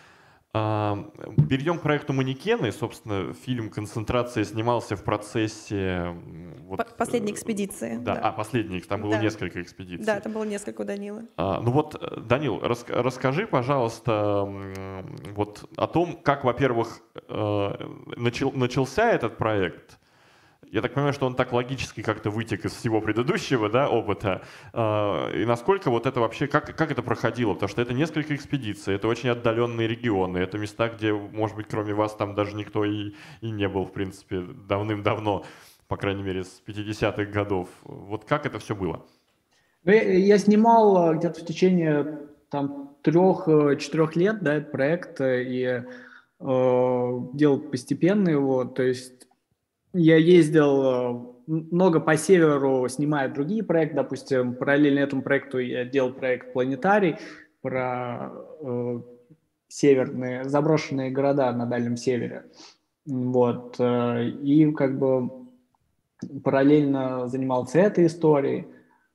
А, перейдем к проекту «Манекены». Собственно, фильм «Концентрация» снимался в процессе... Вот, последней экспедиции. Да, да. А, последней, там было да. несколько экспедиций. Да, там было несколько у Данилы. А, ну вот, Данил, рас, расскажи, пожалуйста, вот о том, как, во-первых, начал, начался этот проект, Я так понимаю, что он так логически как-то вытек из всего предыдущего, да, опыта. И насколько вот это вообще, как, как это проходило? Потому что это несколько экспедиций, это очень отдаленные регионы, это места, где, может быть, кроме вас там даже никто и, и не был, в принципе, давным-давно, по крайней мере, с пятидесятых годов. Вот как это все было? Я снимал где-то в течение там трех-четырех лет, да, этот проект, и э, делал постепенно его, то есть я ездил много по северу, снимая другие проекты. Допустим, параллельно этому проекту я делал проект «Планетарий» про э, северные, заброшенные города на Дальнем Севере. Вот. И как бы параллельно занимался этой историей.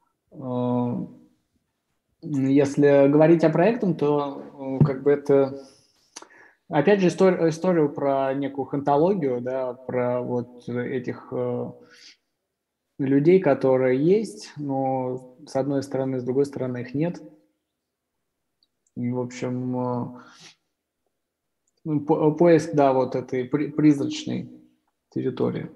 Если говорить о проектах, то как бы это... Опять же, история, историю про некую хронологию, да, про вот этих э, людей, которые есть, но с одной стороны, с другой стороны их нет. И, в общем, э, по поиск, да, вот этой при призрачной территории.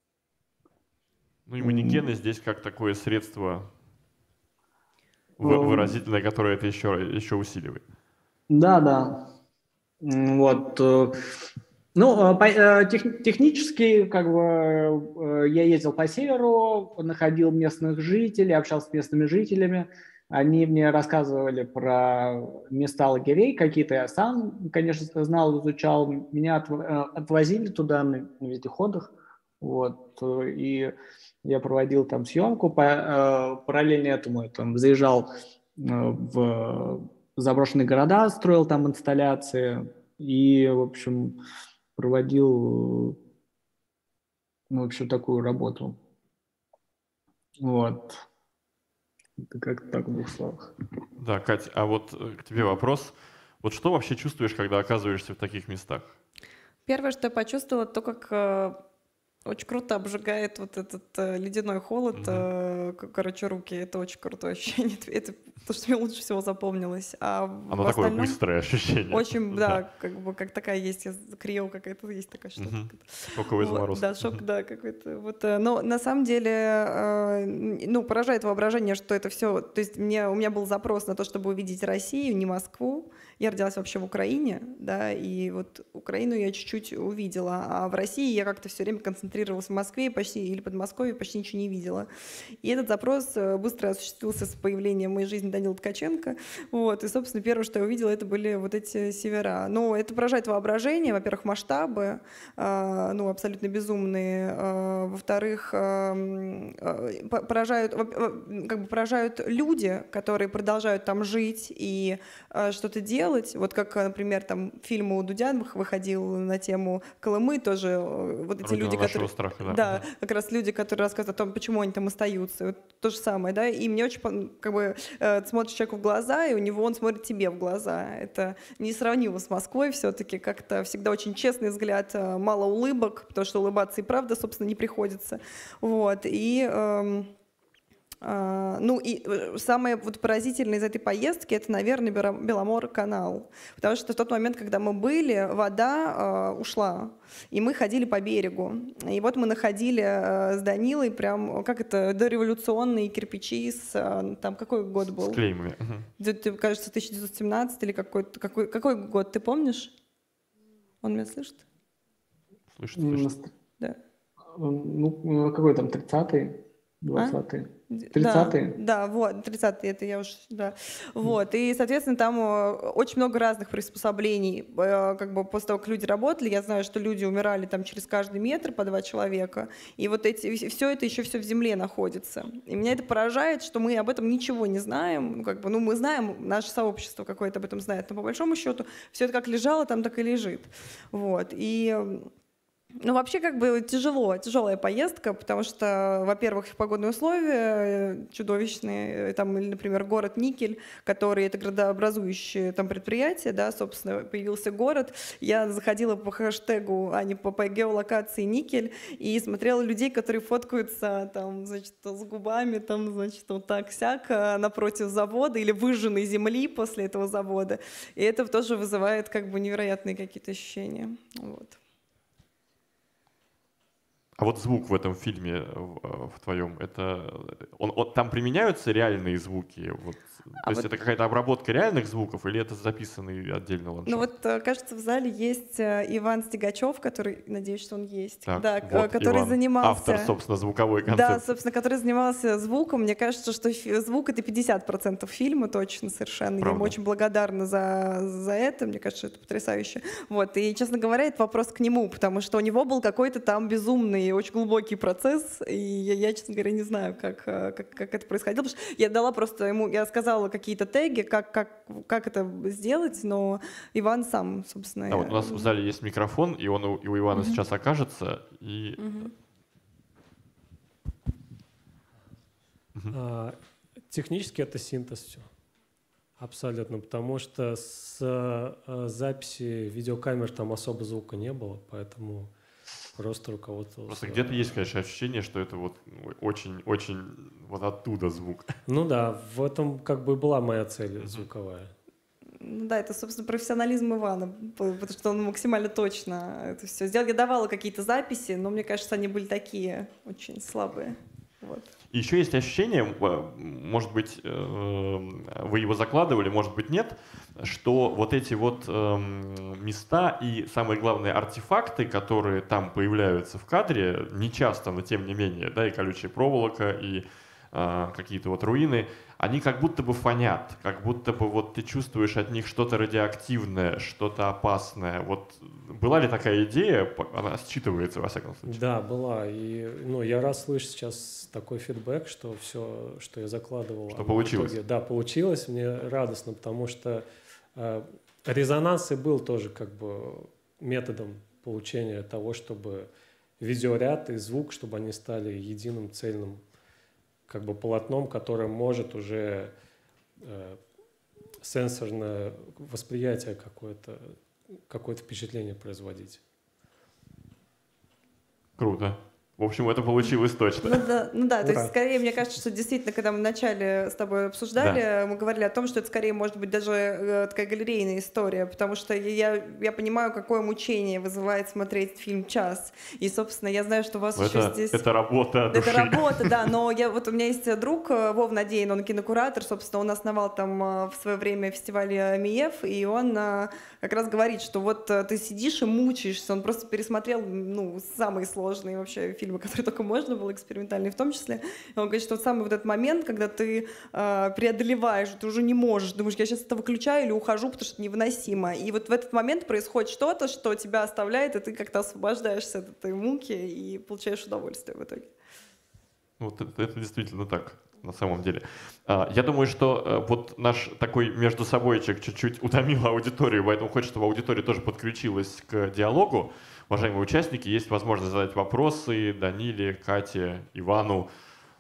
Ну и манекены здесь как такое средство выразительное, которое это еще, еще усиливает. Да, да. Вот. Ну, тех, технически, как бы, я ездил по северу, находил местных жителей, общался с местными жителями. Они мне рассказывали про места лагерей какие-то. Я сам, конечно, знал, изучал. Меня отвозили туда на вездеходах. Вот. И я проводил там съемку. Параллельно этому я там заезжал в заброшенные города, строил там инсталляции и, в общем, проводил, ну, в общем, такую работу. Вот. Это как-то так в двух словах. Да, Кать, а вот к тебе вопрос. Вот что вообще чувствуешь, когда оказываешься в таких местах? Первое, что я почувствовала, то, как очень круто обжигает вот этот э, ледяной холод, mm-hmm. э, короче, руки. Это очень крутое ощущение. Это то, что мне лучше всего запомнилось. А Оно такое быстрое ощущение. Очень, да, да, как бы как такая есть, крио какая-то есть такая штука. Mm-hmm. Шоковый вот, замороз. Да, шок, mm-hmm. да, какой-то. Вот, но на самом деле, э, ну, поражает воображение, что это все. То есть мне, у меня был запрос на то, чтобы увидеть Россию, не Москву. Я родилась вообще в Украине, да, и вот Украину я чуть-чуть увидела, а в России я как-то все время концентрировалась в Москве почти, или Подмосковье, почти ничего не видела. И этот запрос быстро осуществился с появлением в моей жизни Данилы Ткаченко, вот, и, собственно, первое, что я увидела, это были вот эти севера. Но это поражает воображение, во-первых, масштабы, э, ну, абсолютно безумные, э, во-вторых, э, э, поражают, э, как бы поражают люди, которые продолжают там жить и э, что-то делать. Вот как, например, там фильм у Дудя выходил на тему Колымы, тоже вот эти Родина люди, которые... страха, да. Да, как раз люди, которые рассказывают о том, почему они там остаются. Вот то же самое, да, и мне очень, как бы, э, смотришь человеку в глаза, и у него он смотрит тебе в глаза. Это несравнимо с Москвой все-таки, как-то всегда очень честный взгляд, мало улыбок, потому что улыбаться и правда, собственно, не приходится. Вот, и... Э, Uh, ну и самое вот поразительное из этой поездки — это, наверное, Беломор-канал, потому что в тот момент, когда мы были, вода uh, ушла, и мы ходили по берегу. И вот мы находили uh, с Данилой прям, как это, дореволюционные кирпичи с, uh, там, какой год был? С клеймами. Uh-huh. Кажется, тысяча девятьсот семнадцатый или какой-то, какой, какой год, ты помнишь? Он меня слышит? Слышит, слышит. Да. Ну, какой там, тридцатый, двадцатый? А? тридцатые? Да, да, вот, тридцатые, это я уж, да. Вот, и, соответственно, там очень много разных приспособлений. Как бы после того, как люди работали, я знаю, что люди умирали там через каждый метр по два человека, и вот эти, все это еще все в земле находится. И меня это поражает, что мы об этом ничего не знаем, ну, как бы, ну, мы знаем, наше сообщество какое-то об этом знает, но по большому счету все это как лежало, там так и лежит. Вот, и... Ну, вообще, как бы тяжело, тяжелая поездка, потому что, во-первых, погодные условия чудовищные. Там, например, город Никель, который это градообразующее там предприятие, да, собственно, появился город. Я заходила по хэштегу, а не по, по геолокации Никель, и смотрела людей, которые фоткаются там, значит, с губами, там, значит, вот так-сяк напротив завода или выжженной земли после этого завода. И это тоже вызывает как бы невероятные какие-то ощущения. Вот. А вот звук в этом фильме, в, в твоем, это он, он, там применяются реальные звуки? Вот, А то есть вот это какая-то обработка реальных звуков или это записанный отдельно ландшафт? Ну вот, э, кажется, в зале есть э, Иван Стигачев, который, надеюсь, что он есть, Так, да, к- вот который Иван, занимался... автор, собственно, звуковой Да, концепции. собственно, который занимался звуком. Мне кажется, что фи- звук — это пятьдесят процентов фильма, точно, совершенно. Я ему Правда. очень благодарна за, за это. Мне кажется, это потрясающе. Вот. И, честно говоря, это вопрос к нему, потому что у него был какой-то там безумный, очень глубокий процесс, и я, я, честно говоря, не знаю, как, э, как, как это происходило. Потому что я дала просто ему, я сказала какие-то теги, как, как, как это сделать, но Иван сам, собственно... А вот у нас я- в зале есть микрофон, и он у, и у Ивана Мгм. сейчас окажется. И... Мгм. Мгм. А, Технически это синтез все. Абсолютно. Потому что с а, записи видеокамер там особо звука не было, поэтому просто руководствовался. Просто где-то есть, конечно, ощущение, что это вот очень-очень вот оттуда звук. Ну да, в этом как бы была моя цель звуковая. Ну да, это, собственно, профессионализм Ивана, потому что он максимально точно это все сделал. Я давала какие-то записи, но мне кажется, они были такие очень слабые. Вот. И еще есть ощущение, э, может быть, э, вы его закладывали, может быть, нет, что вот эти вот эм, места и, самое главное, артефакты, которые там появляются в кадре, не часто, но тем не менее, да, и колючая проволока, и э, какие-то вот руины, они как будто бы фонят, как будто бы вот ты чувствуешь от них что-то радиоактивное, что-то опасное. Вот была ли такая идея? Она считывается, во всяком случае. Да, была. И ну, я раз слышу сейчас такой фидбэк, что все, что я закладывал... Что получилось. в итоге, да, получилось. Мне радостно, потому что э, резонанс и был тоже как бы методом получения того, чтобы видеоряд и звук, чтобы они стали единым цельным как бы полотном, которое может уже э, сенсорное восприятие какое-то, какое-то впечатление производить. Круто. В общем, это получилось точно. Ну да, ну да, то Ура. есть скорее, мне кажется, что действительно, когда мы вначале с тобой обсуждали, мы говорили о том, что это скорее может быть даже э, такая галерейная история, потому что я, я понимаю, какое мучение вызывает смотреть фильм «Час». И, собственно, я знаю, что у вас Но еще это, здесь... это работа души. Это работа, да, но я, вот у меня есть друг э, Вов Надеин, он кинокуратор, собственно, он основал там э, в свое время фестиваль МИЭФ, и он э, как раз говорит, что вот э, ты сидишь и мучаешься, он просто пересмотрел, ну, самые сложные вообще фильмы, которые только можно было, экспериментальные в том числе. И он говорит, что вот самый вот этот момент, когда ты э, преодолеваешь, ты уже не можешь, думаешь, я сейчас это выключаю или ухожу, потому что это невыносимо. И вот в этот момент происходит что-то, что тебя оставляет, и ты как-то освобождаешься от этой муки и получаешь удовольствие в итоге. Вот это, это действительно так, на самом деле. А, Я думаю, что э, вот наш такой между собойчик чуть-чуть утомил аудиторию, поэтому хочется, чтобы аудитория тоже подключилась к диалогу. Уважаемые участники, есть возможность задать вопросы Даниле, Кате, Ивану.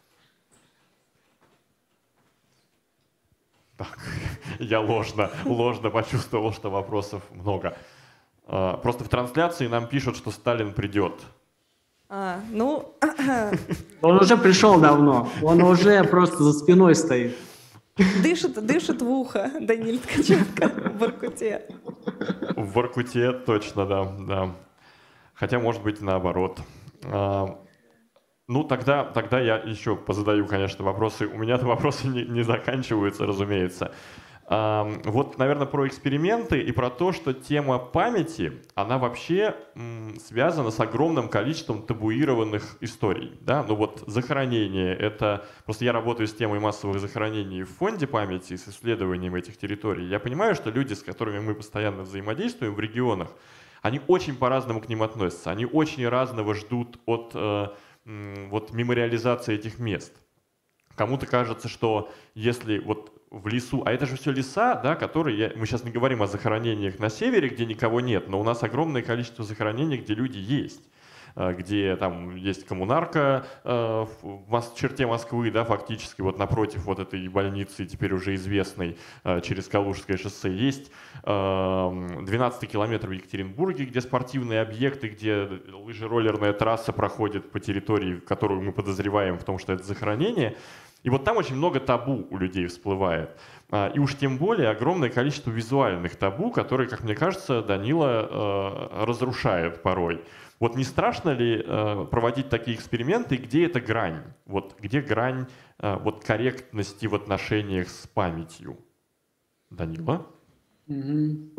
Так, я ложно, ложно почувствовал, что вопросов много. А, Просто в трансляции нам пишут, что Сталин придет. А, ну, Он уже пришел давно, он уже просто за спиной стоит. дышит, дышит в ухо Даниль Ткаченко в Воркуте. В Воркуте точно, да, да. Хотя, может быть, наоборот. А, Ну, тогда, тогда я еще позадаю, конечно, вопросы. У меня-то вопросы не, не заканчиваются, разумеется. А, Вот, наверное, про эксперименты и про то, что тема памяти, она вообще м, связана с огромным количеством табуированных историй. Да? Ну вот захоронение, это... Просто я работаю с темой массовых захоронений в фонде памяти, с исследованием этих территорий. Я понимаю, что люди, с которыми мы постоянно взаимодействуем в регионах, они очень по-разному к ним относятся, они очень разного ждут от э, м, вот, мемориализации этих мест. Кому-то кажется, что если вот в лесу, а это же все леса, да, которые, я, мы сейчас не говорим о захоронениях на севере, где никого нет, но у нас огромное количество захоронений, где люди есть, э, где там есть коммунарка э, в мос- черте Москвы, да, фактически вот напротив вот этой больницы, теперь уже известной, э, через Калужское шоссе, есть э, двенадцатый километр в Екатеринбурге, где спортивные объекты, где лыжероллерная трасса проходит по территории, которую мы подозреваем в том, что это захоронение. И вот там очень много табу у людей всплывает. И уж тем более огромное количество визуальных табу, которые, как мне кажется, Данила э, разрушает порой. Вот не страшно ли э, проводить такие эксперименты, где эта грань? Вот где грань э, вот корректности в отношениях с памятью? Данила? Mm-hmm.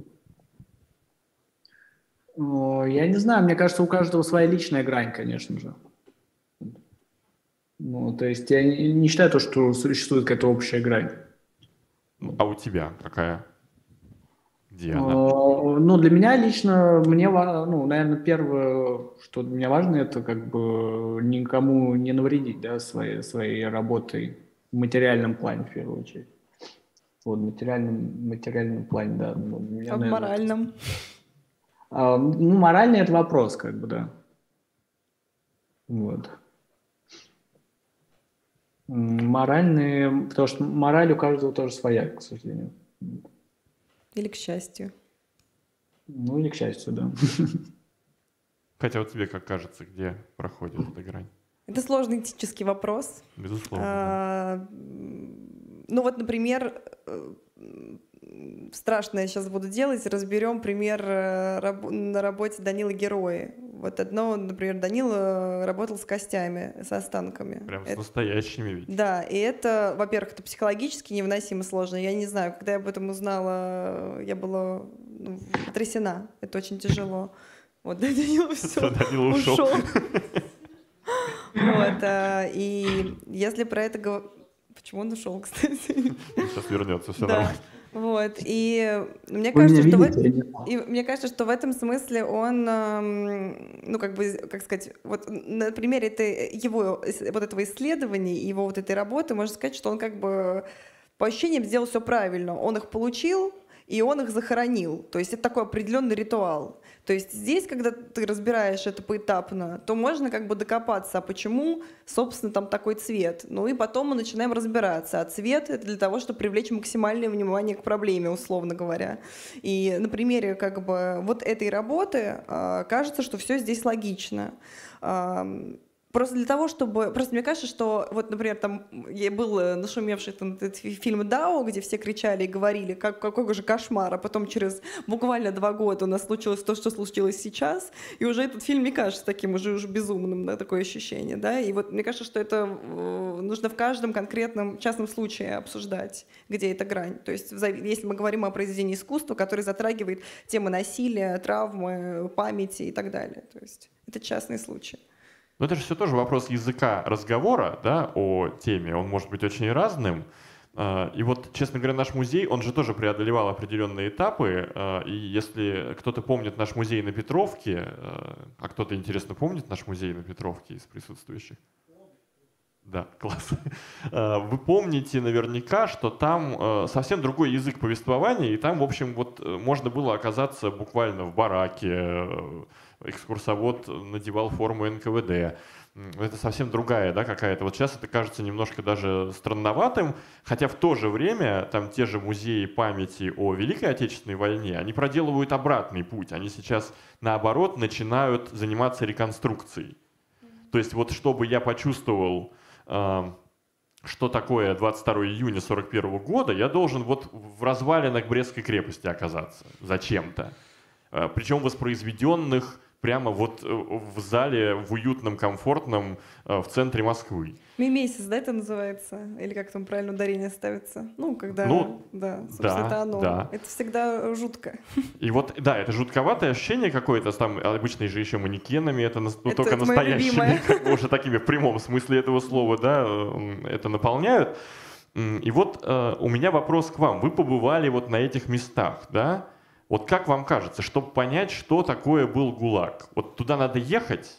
О, я не знаю, мне кажется, у каждого своя личная грань, конечно же. Ну, то есть я не, не считаю то, что существует какая-то общая грань. А у тебя какая? Где она? Ну, для меня лично, мне, ну, наверное, первое, что для меня важно, это как бы никому не навредить, да, своей, своей работой в материальном плане, в первую очередь. Вот, в материальном, материальном плане, да. Ну, меня, а в наверное, моральном? А, ну, моральный это вопрос, как бы, да. Вот. Моральные, потому что мораль у каждого тоже своя, к сожалению. Или к счастью. Ну, или к счастью, да. Хотя вот тебе как кажется, где проходит эта грань? Это сложный этический вопрос. Безусловно. А, да. Ну вот, например, страшно я сейчас буду делать, разберем пример на работе Данилы Герои. Вот одно, например, Данила работал с костями, с останками. Прям это, с настоящими ведь. Да, и это, во-первых, это психологически невыносимо сложно. Я не знаю, когда я об этом узнала, я была ну, потрясена. Это очень тяжело. Вот, Данила все, Данила ушел. ушел. Вот, и если про это говорить... Почему он ушел, кстати? Сейчас вернется, все да. нормально. Вот, и мне кажется, что в, и мне кажется, что в этом смысле он, ну, как бы, как сказать, вот на примере этой, его, вот этого исследования, его вот этой работы, можно сказать, что он как бы по ощущениям сделал все правильно. Он их получил, и он их захоронил. То есть это такой определенный ритуал. То есть здесь, когда ты разбираешь это поэтапно, то можно как бы докопаться, а почему, собственно, там такой цвет. Ну и потом мы начинаем разбираться. А цвет — это для того, чтобы привлечь максимальное внимание к проблеме, условно говоря. И на примере как бы вот этой работы э, кажется, что все здесь логично. Э, Просто для того, чтобы... Просто мне кажется, что вот, например, там был нашумевший там, этот фильм «Дао», где все кричали и говорили, как, какой же кошмар, а потом через буквально два года у нас случилось то, что случилось сейчас, и уже этот фильм не кажется таким уже, уже безумным, да, такое ощущение, да, и вот мне кажется, что это нужно в каждом конкретном частном случае обсуждать, где эта грань. То есть если мы говорим о произведении искусства, которое затрагивает темы насилия, травмы, памяти и так далее, то есть это частные случаи. Но это же все тоже вопрос языка разговора, да, о теме. Он может быть очень разным. И вот, честно говоря, наш музей, он же тоже преодолевал определенные этапы. И если кто-то помнит наш музей на Петровке, а кто-то, интересно, помнит наш музей на Петровке из присутствующих? Да, класс. Вы помните наверняка, что там совсем другой язык повествования, и там, в общем, вот можно было оказаться буквально в бараке, экскурсовод надевал форму эн ка вэ дэ. Это совсем другая, да, какая-то. Вот сейчас это кажется немножко даже странноватым, хотя в то же время там те же музеи памяти о Великой Отечественной войне, они проделывают обратный путь. Они сейчас, наоборот, начинают заниматься реконструкцией. То есть вот чтобы я почувствовал, э, что такое двадцать второго июня сорок первого года, я должен вот в развалинах Брестской крепости оказаться зачем-то. Э, причем воспроизведенных прямо вот в зале, в уютном, комфортном, в центре Москвы. Мимесис, да, это называется? Или как там правильно ударение ставится? Ну, когда... Ну, да, собственно, да, это оно. Да. Это всегда жутко. И вот, да, это жутковатое ощущение какое-то, там обычно же еще манекенами, это, ну, это только это настоящими, как бы уже такими в прямом смысле этого слова, да, это наполняют. И вот у меня вопрос к вам. Вы побывали вот на этих местах, да? Вот как вам кажется, чтобы понять, что такое был ГУЛАГ? Вот туда надо ехать?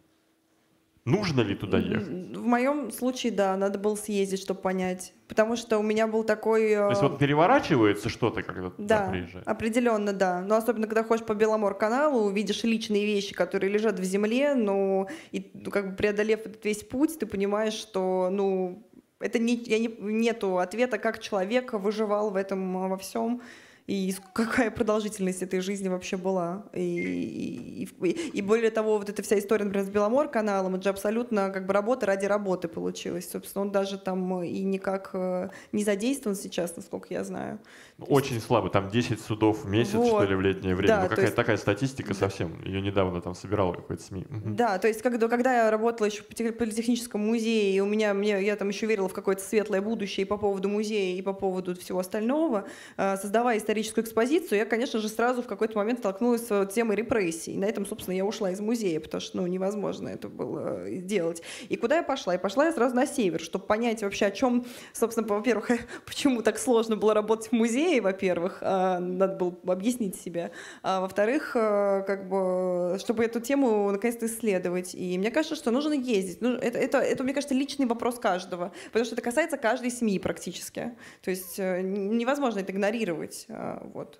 Нужно ли туда ехать? В моем случае, да, надо было съездить, чтобы понять. Потому что у меня был такой... То есть вот переворачивается что-то, когда ты да, приезжаешь? Да, определенно, да. Но особенно, когда ходишь по Беломор-каналу, увидишь личные вещи, которые лежат в земле, но и, ну, как бы преодолев этот весь путь, ты понимаешь, что, ну, это не, я не, нету ответа, как человек выживал в этом во всем. и какая продолжительность этой жизни вообще была. И, и, и, и более того, вот эта вся история, например, с Беломор-каналом, это же абсолютно как бы работа ради работы получилась. Собственно, он даже там и никак не задействован сейчас, насколько я знаю. Очень есть... слабо, там десять судов в месяц, вот. Что ли, в летнее время. Да, ну, какая-то есть... такая статистика да. совсем. Ее недавно там собирал какой-то СМИ. Да, то есть когда, когда я работала еще в Политехническом музее, и у меня, мне, я там еще верила в какое-то светлое будущее и по поводу музея, и по поводу всего остального, создавая историческую экспозицию, я, конечно же, сразу в какой-то момент столкнулась с темой репрессий. И на этом, собственно, я ушла из музея, потому что ну, невозможно это было сделать. И куда я пошла? И пошла я сразу на север, чтобы понять вообще, о чем, собственно, во-первых, почему так сложно было работать в музее, во-первых, надо было объяснить себе, а во-вторых, как бы, чтобы эту тему наконец-то исследовать. И мне кажется, что нужно ездить. Ну, это, это, это, мне кажется, личный вопрос каждого, потому что это касается каждой семьи практически. То есть невозможно это игнорировать. Вот.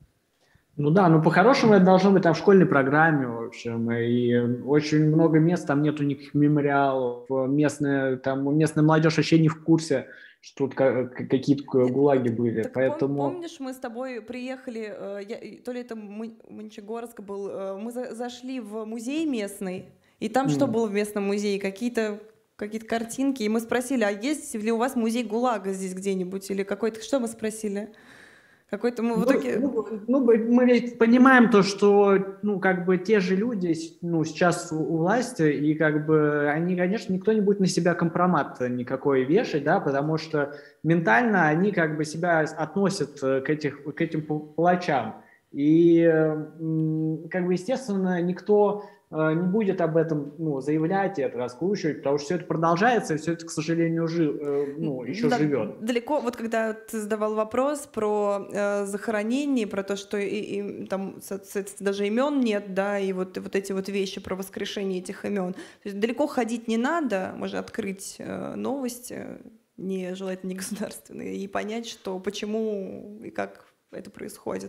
Ну да, ну по-хорошему это должно быть там в школьной программе, в общем, и очень много мест, там нету никаких мемориалов, местная, там местная молодежь вообще не в курсе, что тут какие-то гулаги были, так поэтому... Помнишь, мы с тобой приехали, я, то ли это Мончегорск был, мы за, зашли в музей местный, и там mm. что было в местном музее? Какие-то какие-то картинки, и мы спросили, а есть ли у вас музей ГУЛАГа здесь где-нибудь, или какой-то, что мы спросили? Какой-то мы в итоге... Ну, ну, мы ведь понимаем то, что, ну, как бы те же люди, ну, сейчас у, у власти, и как бы они, конечно, никто не будет на себя компромат никакой вешать, да, потому что ментально они как бы себя относят к, этих, к этим палачам. И, как бы, естественно, никто не будет об этом ну, заявлять и это раскручивать, потому что все это продолжается, и все это, к сожалению, жив, ну, еще да, живет. Далеко, вот когда ты задавал вопрос про э, захоронение, про то, что и, и, там даже имен нет, да, и вот, и вот эти вот вещи про воскрешение этих имен. То есть далеко ходить не надо, можно открыть э, новости, не, желательно не государственные, и понять, что почему и как это происходит.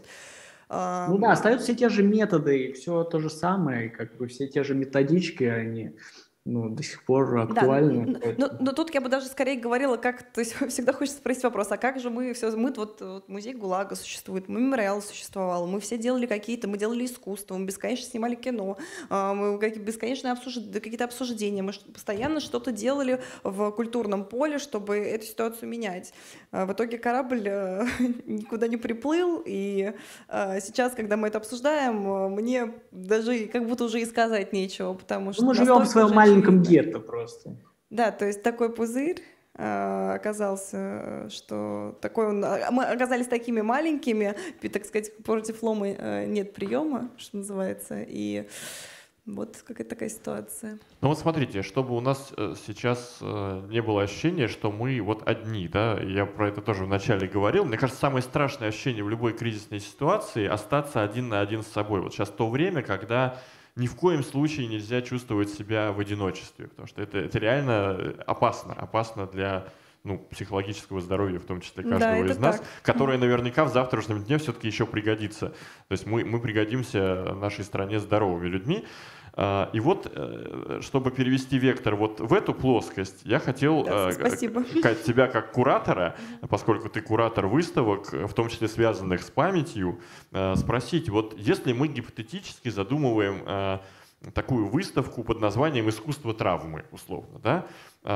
Ну да, остаются все те же методы, все то же самое, как бы все те же методички, они ну, до сих пор актуальны. Да, но, но тут я бы даже скорее говорила, как, то есть всегда хочется спросить вопрос, а как же мы все, мы вот, вот музей ГУЛАГа существует, мемориал существовал, мы все делали какие-то, мы делали искусство, мы бесконечно снимали кино, мы бесконечно обсуждали какие-то обсуждения, мы постоянно что-то делали в культурном поле, чтобы эту ситуацию менять. В итоге корабль никуда не приплыл, и сейчас, когда мы это обсуждаем, мне даже как будто уже и сказать нечего, потому что... Мы живем в своем маленьком гетто просто. Да, то есть такой пузырь э, оказался, что такой он, мы оказались такими маленькими, так сказать, против лома э, нет приема, что называется, и вот какая-то такая ситуация. Ну вот смотрите, чтобы у нас сейчас не было ощущения, что мы вот одни, да, я про это тоже вначале говорил, мне кажется, самое страшное ощущение в любой кризисной ситуации — остаться один на один с собой. Вот сейчас то время, когда ни в коем случае нельзя чувствовать себя в одиночестве, потому что это, это реально опасно, опасно для ну, психологического здоровья, в том числе каждого да, из нас, так. которое наверняка в завтрашнем дне все-таки еще пригодится. То есть мы, мы пригодимся нашей стране здоровыми людьми. И вот, чтобы перевести вектор вот в эту плоскость, я хотел да, тебя как куратора, поскольку ты куратор выставок, в том числе связанных с памятью, спросить, вот если мы гипотетически задумываем такую выставку под названием «Искусство травмы», условно, да,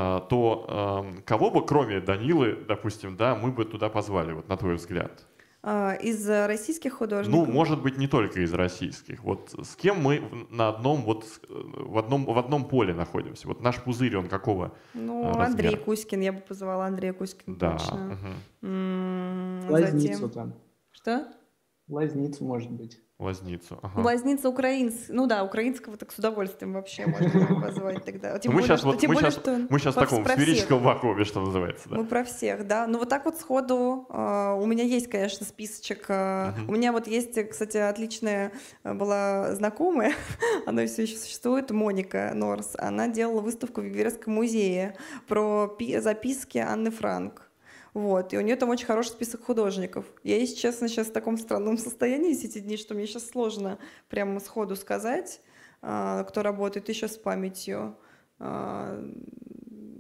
то кого бы, кроме Данилы, допустим, да, мы бы туда позвали, вот на твой взгляд? Из российских художников? Ну, может быть, не только из российских. Вот с кем мы на одном, вот, в, одном, в одном поле находимся? Вот наш пузырь, он какого Ну, размера? Андрей Кузькин, я бы позвала Андрея Кузькина, да, точно. Угу. М-м, Лазницу затем... там. Что? Лазницу, может быть. Лазницу. Ага. Лазница украинская. Ну да, украинского так с удовольствием вообще можно позвать тогда. Тем мы более, сейчас, что, вот, тем мы более, сейчас, что мы сейчас в таком сферическом вакууме, что называется. Да. Мы про всех, да. Ну вот так вот сходу. Uh, у меня есть, конечно, списочек. Uh, uh-huh. У меня вот есть, кстати, отличная была знакомая, она все еще существует, Моника Норс. Она делала выставку в Виверском музее про пи- записки Анны Франк. Вот, и у нее там очень хороший список художников. Я, если честно, сейчас в таком странном состоянии все эти дни, что мне сейчас сложно прямо сходу сказать, кто работает еще с памятью.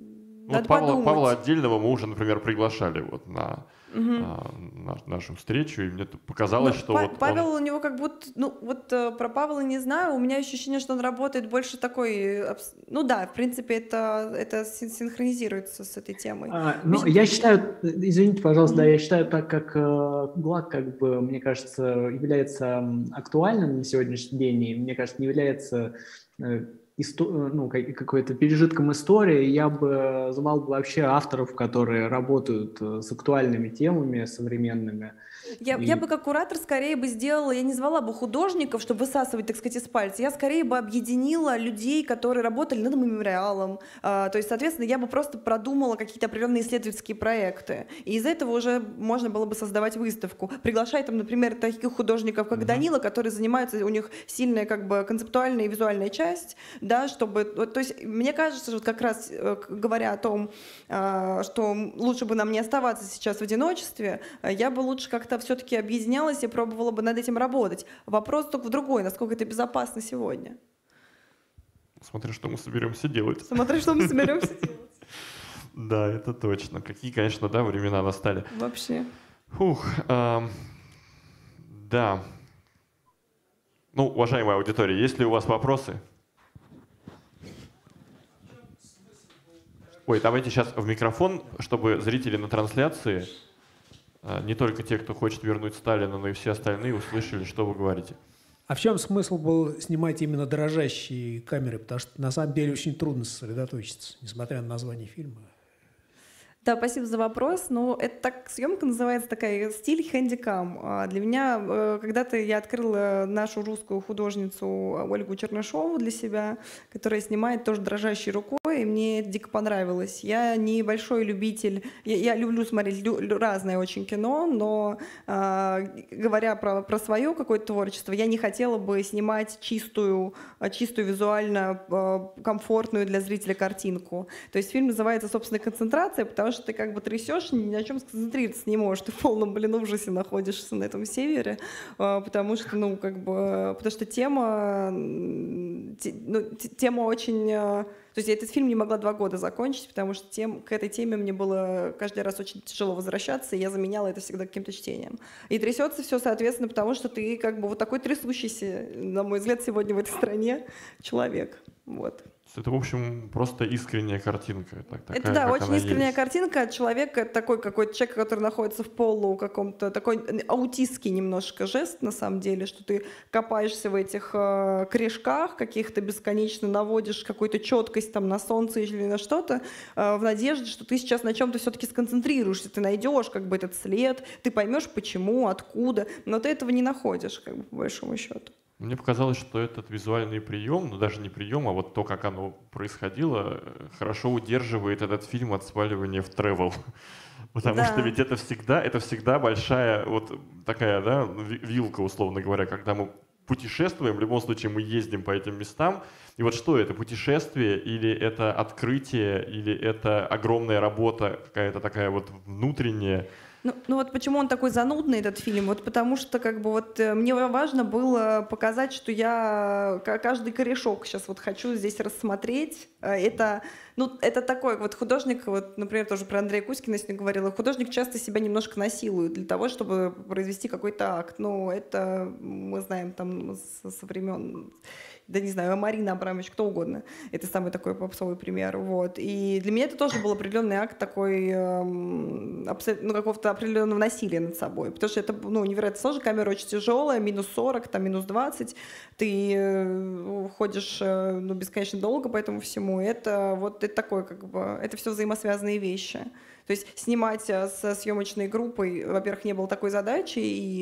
Вот Павла, Павла Отдельного мы уже, например, приглашали вот на, угу. а, на нашу встречу, и мне показалось, ну, что Па- вот Павел он... у него как будто, ну вот э, про Павла не знаю, у меня ощущение, что он работает больше такой, ну да, в принципе это, это синхронизируется с этой темой. А, ну, я считаю, извините, пожалуйста, mm-hmm. да, я считаю, так как э, ГУЛАГ, как бы, мне кажется, является актуальным на сегодняшний день, и, мне кажется, не является... Э, ну, какой-то пережитком истории, я бы звал бы вообще авторов, которые работают с актуальными темами современными. Я, и... я бы как куратор скорее бы сделала, я не звала бы художников, чтобы высасывать, так сказать, из пальца, я скорее бы объединила людей, которые работали над мемориалом, а, то есть, соответственно, я бы просто продумала какие-то определенные исследовательские проекты, и из этого уже можно было бы создавать выставку. Приглашать там, например, таких художников, как mm-hmm. Данила, которые занимаются, у них сильная как бы концептуальная и визуальная часть, да, чтобы, то есть, мне кажется, что как раз говоря о том, что лучше бы нам не оставаться сейчас в одиночестве, я бы лучше как-то все-таки объединялась и пробовала бы над этим работать. Вопрос только в другой, насколько это безопасно сегодня. Смотри, что мы соберемся делать. Смотри, что мы соберемся делать. Да, это точно. Какие, конечно, да, времена настали. Вообще. Фух, да. Ну, уважаемая аудитория, есть ли у вас вопросы? Ой, давайте сейчас в микрофон, чтобы зрители на трансляции, не только те, кто хочет вернуть Сталина, но и все остальные услышали, что вы говорите. А в чем смысл был снимать именно дрожащие камеры? Потому что на самом деле очень трудно сосредоточиться, несмотря на название фильма. Да, спасибо за вопрос. Ну, это так, съемка называется такая стиль хэндикам. Для меня, когда-то я открыла нашу русскую художницу Ольгу Чернышову для себя, которая снимает тоже дрожащей рукой, и мне это дико понравилось. Я не большой любитель, я, я люблю смотреть лю, разное очень кино, но э, говоря про, про свое какое-то творчество, я не хотела бы снимать чистую, чистую визуально э, комфортную для зрителя картинку. То есть фильм называется, собственно, «Концентрация», потому что ты как бы трясешь, ни на чем сконцентрироваться не можешь. Ты в полном, блин, ужасе находишься на этом севере, потому что, ну, как бы, потому что тема, ну, тема очень... То есть я этот фильм не могла два года закончить, потому что тем, к этой теме мне было каждый раз очень тяжело возвращаться, и я заменяла это всегда каким-то чтением. И трясется все, соответственно, потому что ты как бы вот такой трясущийся, на мой взгляд, сегодня в этой стране человек. Вот. Это, в общем, просто искренняя картинка. Так, такая, это, да, очень искренняя есть. картинка от человека, такой какой-то человек, который находится в полу каком-то, такой аутистский немножко жест, на самом деле, что ты копаешься в этих э, корешках каких-то бесконечно, наводишь какую-то четкость там на солнце или на что-то, э, в надежде, что ты сейчас на чем-то все-таки сконцентрируешься, ты найдешь как бы этот след, ты поймешь, почему, откуда, но ты этого не находишь, как бы, по большому счету. Мне показалось, что этот визуальный прием, ну даже не прием, а вот то, как оно происходило, хорошо удерживает этот фильм от сваливания в тревел. Потому да. что ведь это всегда, это всегда большая вот такая, да, вилка, условно говоря, когда мы путешествуем, в любом случае мы ездим по этим местам. И вот что это, путешествие или это открытие, или это огромная работа, какая-то такая вот внутренняя. Ну, ну вот почему он такой занудный, этот фильм? Вот потому что как бы вот мне важно было показать, что я каждый корешок сейчас вот хочу здесь рассмотреть. Это, ну, это такой вот художник, вот, например, тоже про Андрея Кузькина сегодня говорила, художник часто себя немножко насилует для того, чтобы произвести какой-то акт. Ну, это мы знаем там со, со времен... да не знаю, Марина Абрамович, кто угодно. Это самый такой попсовый пример. Вот. И для меня это тоже был определенный акт такой, эм, ну, какого-то определенного насилия над собой. Потому что это, ну, невероятно сложно, камера очень тяжелая, минус сорок, там, минус двадцать. Ты э, ходишь э, ну, бесконечно долго по этому всему. Это вот это такое, как бы, это все взаимосвязанные вещи. То есть снимать со съемочной группой, во-первых, не было такой задачи, и,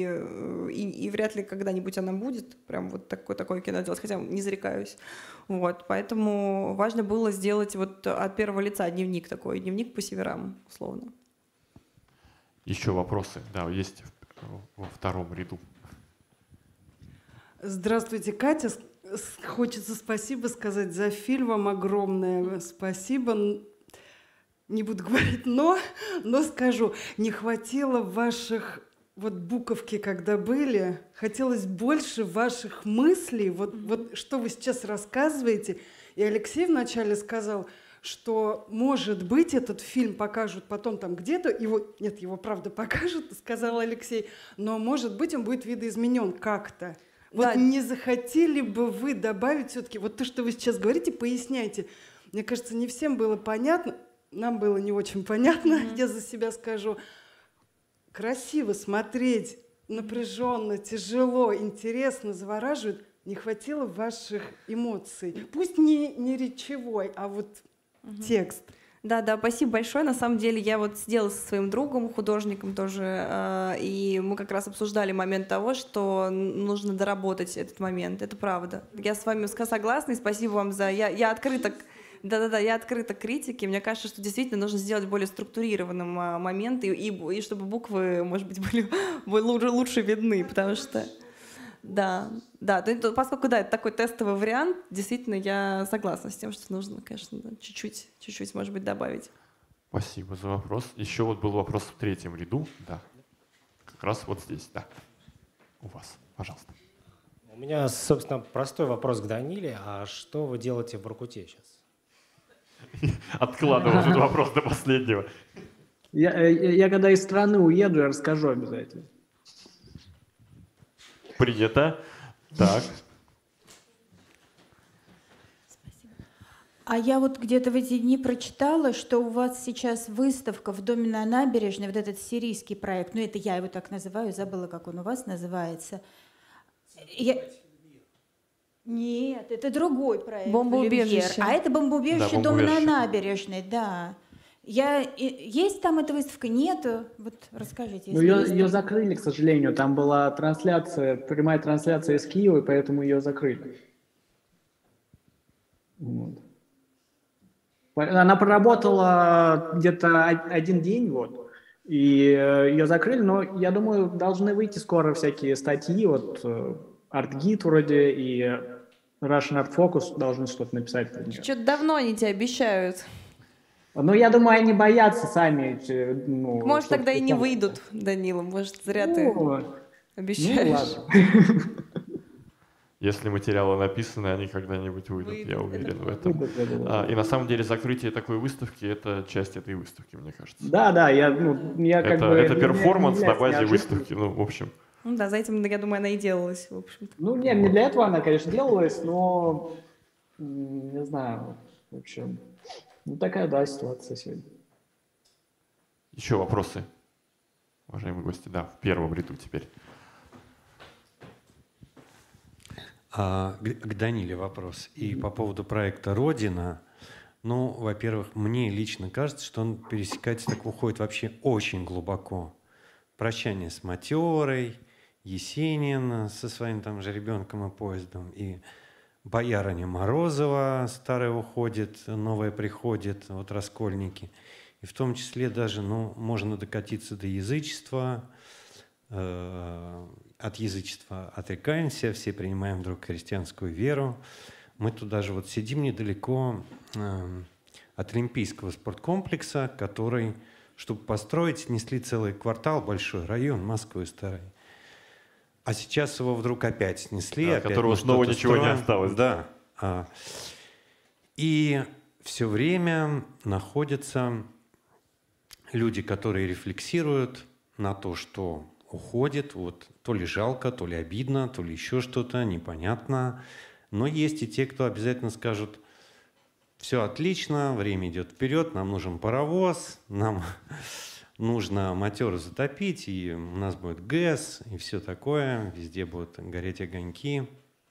и, и вряд ли когда-нибудь она будет, прям вот такое, такое кино делать, хотя не зарекаюсь. Вот, поэтому важно было сделать вот от первого лица дневник такой, дневник по северам, условно. Еще вопросы? Да, есть во втором ряду. Здравствуйте, Катя. Хочется спасибо сказать за фильм, вам огромное спасибо. Не буду говорить «но», но скажу, не хватило ваших вот буковки, когда были, хотелось больше ваших мыслей, вот, вот что вы сейчас рассказываете. И Алексей вначале сказал, что, может быть, этот фильм покажут потом там где-то, его, нет, его правда покажут, сказал Алексей, но, может быть, он будет видоизменен как-то. Вот Да. не захотели бы вы добавить все-таки, вот то, что вы сейчас говорите, поясняйте. Мне кажется, не всем было понятно, нам было не очень понятно, mm-hmm. я за себя скажу. Красиво смотреть, напряженно, тяжело, интересно, завораживает. Не хватило ваших эмоций. Пусть не, не речевой, а вот угу. текст. Да, да, спасибо большое. На самом деле я вот сидела со своим другом, художником тоже, э, и мы как раз обсуждали момент того, что нужно доработать этот момент. Это правда. Я с вами согласна, и спасибо вам за... Я, я открыта... Да-да-да, я открыта к критике. Мне кажется, что действительно нужно сделать более структурированным а, момент, и, и, и чтобы буквы, может быть, были, были лучше, лучше видны, потому что... Да, да, то, поскольку, да, это такой тестовый вариант, действительно, я согласна с тем, что нужно, конечно, да, чуть-чуть, чуть-чуть, может быть, добавить. Спасибо за вопрос. Еще вот был вопрос в третьем ряду, да, как раз вот здесь, да, у вас, пожалуйста. У меня, собственно, простой вопрос к Даниле. А что вы делаете в Воркуте сейчас? Откладывал этот вопрос до последнего. Я, я, я когда из страны уеду, я расскажу обязательно. Принято. Так. А я вот где-то в эти дни прочитала, что у вас сейчас выставка в Доме на набережной, вот этот сирийский проект, ну это я его так называю, забыла, как он у вас называется. Я... Нет, это другой проект. Бомбоубежище. А это бомбоубежище да, Дома на бомбоубежище. набережной, да. Я... Есть там эта выставка? Нету? Вот расскажите. Ну, ее, ее закрыли, к сожалению. Там была трансляция, прямая трансляция из Киева, поэтому ее закрыли. Вот. Она проработала где-то один день, вот, и ее закрыли, но я думаю, должны выйти скоро всякие статьи, вот ArtGit вроде и Russian Art Focus должны что-то написать. Что-то давно они тебе обещают. Ну, я думаю, они боятся сами. Ну, может, тогда и не там... выйдут, Данила, может, зря ну, ты обещаешь. Ну, Если материалы написаны, они когда-нибудь выйдут, выйдут, я уверен в этом. Выйдут, выйдут, выйдут. А, и на самом деле закрытие такой выставки — это часть этой выставки, мне кажется. Да, да, я, ну, я как это, бы... Это перформанс на базе выставки, ну, в общем. Ну да, за этим, я думаю, она и делалась, в общем-то. Ну, нет, не для этого она, конечно, делалась, но, не знаю, в общем, ну, такая, да, ситуация сегодня. Еще вопросы, уважаемые гости? Да, в первом ряду теперь. А, к Даниле вопрос. И по поводу проекта «Родина». Ну, во-первых, мне лично кажется, что он пересекается, так уходит вообще очень глубоко. Прощание с матерой, Есенин со своим там же ребенком и поездом, и боярыня Морозова, старая уходит, новая приходит, вот раскольники. И в том числе даже, ну, можно докатиться до язычества, э, от язычества отрекаемся, все принимаем вдруг христианскую веру. Мы тут даже вот сидим недалеко э, от Олимпийского спорткомплекса, который, чтобы построить, снесли целый квартал, большой район Москвы старый. А сейчас его вдруг опять снесли. Да, опять которого снова ничего строим. Не осталось. Да. А, и все время находятся люди, которые рефлексируют на то, что уходит, вот то ли жалко, то ли обидно, то ли еще что-то, непонятно. Но есть и те, кто обязательно скажут: все отлично, время идет вперед, нам нужен паровоз, нам нужно матеру затопить, и у нас будет ГЭС, и все такое, везде будут гореть огоньки.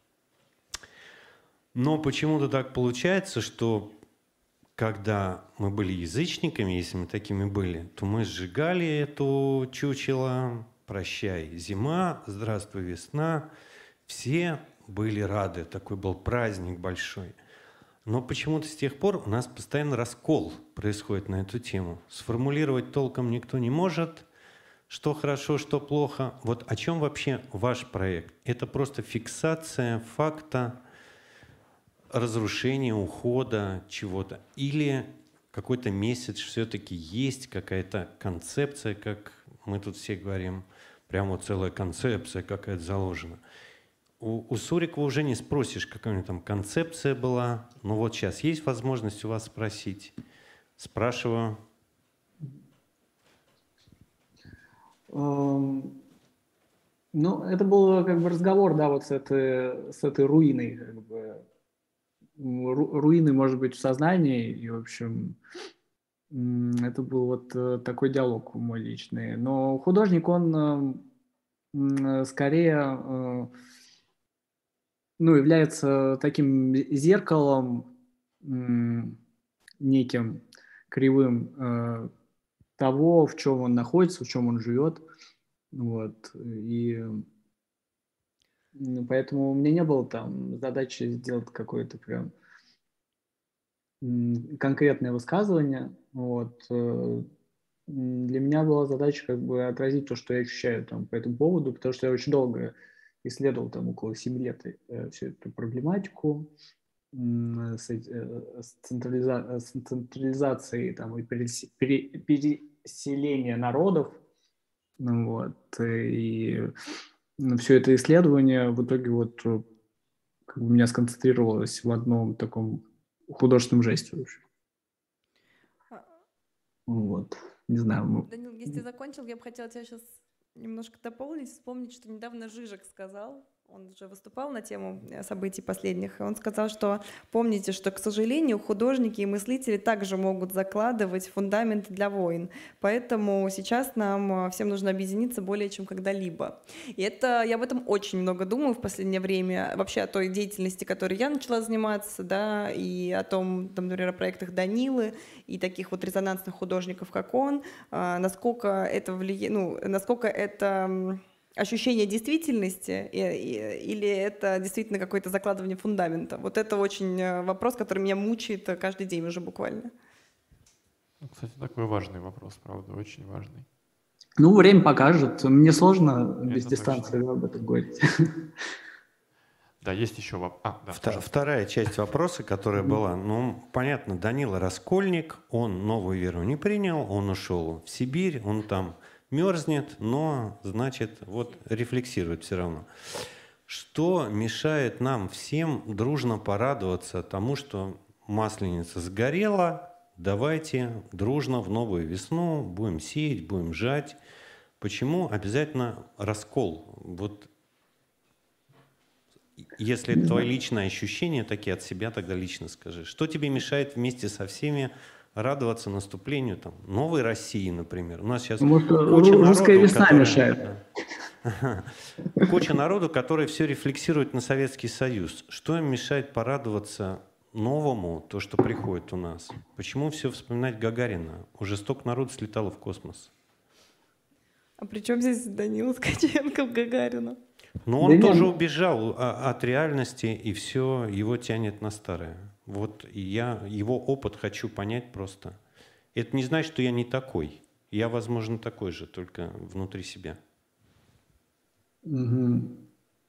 Но почему-то так получается, что когда мы были язычниками, если мы такими были, то мы сжигали эту чучело. Прощай, зима, здравствуй, весна. Все были рады, такой был праздник большой. Но почему-то с тех пор у нас постоянно раскол происходит на эту тему. Сформулировать толком никто не может, что хорошо, что плохо. Вот о чем вообще ваш проект? Это просто фиксация факта разрушения, ухода чего-то? Или какой-то месяц все-таки есть какая-то концепция, как мы тут все говорим, прямо вот целая концепция какая-то заложена? у, у Сурикова уже не спросишь, какая у него там концепция была. Но вот сейчас есть возможность у вас спросить. Спрашиваю. Эм, Ну, это был как бы разговор, да, вот с этой, с этой руиной, как бы. М, ру- руины, может быть, в сознании, и, в общем, м, это был вот э, такой диалог мой личный. Но художник, он э, м, э, скорее, э, ну, является таким зеркалом м, неким кривым э, того, в чем он находится, в чем он живет. Вот. И м, поэтому у меня не было там задачи сделать какое-то прям м, конкретное высказывание. Вот. э, м, Для меня была задача как бы отразить то, что я ощущаю там по этому поводу, потому что я очень долго исследовал там около семи лет э, всю эту проблематику м, с, эт- э, с централиза- с централизацией там, и пересе- пере- переселения народов. Ну, вот, э, и все это исследование в итоге вот э, как бы у меня сконцентрировалось в одном таком художественном жесте. В общем. А, Вот, не знаю. ну, Данил, если ты закончил, я бы хотела тебя сейчас немножко дополнить, вспомнить, что недавно Жижик сказал, он уже выступал на тему э, событий последних, и он сказал, что помните, что, к сожалению, художники и мыслители также могут закладывать фундамент для войн, поэтому сейчас нам э, всем нужно объединиться более чем когда-либо. И это, я об этом очень много думаю в последнее время, вообще о той деятельности, которой я начала заниматься, да, и о том, там, например, о проектах Данилы и таких вот резонансных художников, как он, а, насколько это влияет, ну, насколько это м, ощущение действительности и- и- или это действительно какое-то закладывание фундамента. Вот это очень э, вопрос, который меня мучает э, каждый день уже буквально. Ну, кстати, такой важный вопрос, правда, очень важный. Ну, время покажет. Мне сложно без Это дистанции точно. да, об этом говорить. Да, есть еще вопрос. А, да, Вта- пожалуйста. Вторая часть вопроса, которая была, ну, понятно, Данила Раскольник, он новую веру не принял, он ушел в Сибирь, он там мерзнет, но, значит, вот рефлексирует все равно. Что мешает нам всем дружно порадоваться тому, что Масленица сгорела, давайте дружно в новую весну будем сеять, будем жать. Почему обязательно раскол? Вот если Не твои знаю. личные ощущения такие от себя, тогда лично скажи. Что тебе мешает вместе со всеми радоваться наступлению там, новой России, например? У нас сейчас Может, куча ру- русская народу, весна который... мешает. Да. Куча народу, который все рефлексирует на Советский Союз. Что им мешает порадоваться новому, то, что приходит у нас? Почему все вспоминать Гагарина? Уже столько народу слетало в космос. А при чем здесь Данила Ткаченко в Гагарину? Но Да он не, тоже ну, убежал а, от реальности, и все его тянет на старое. Вот и я его опыт хочу понять просто. Это не значит, что я не такой. Я, возможно, такой же, только внутри себя. мгм.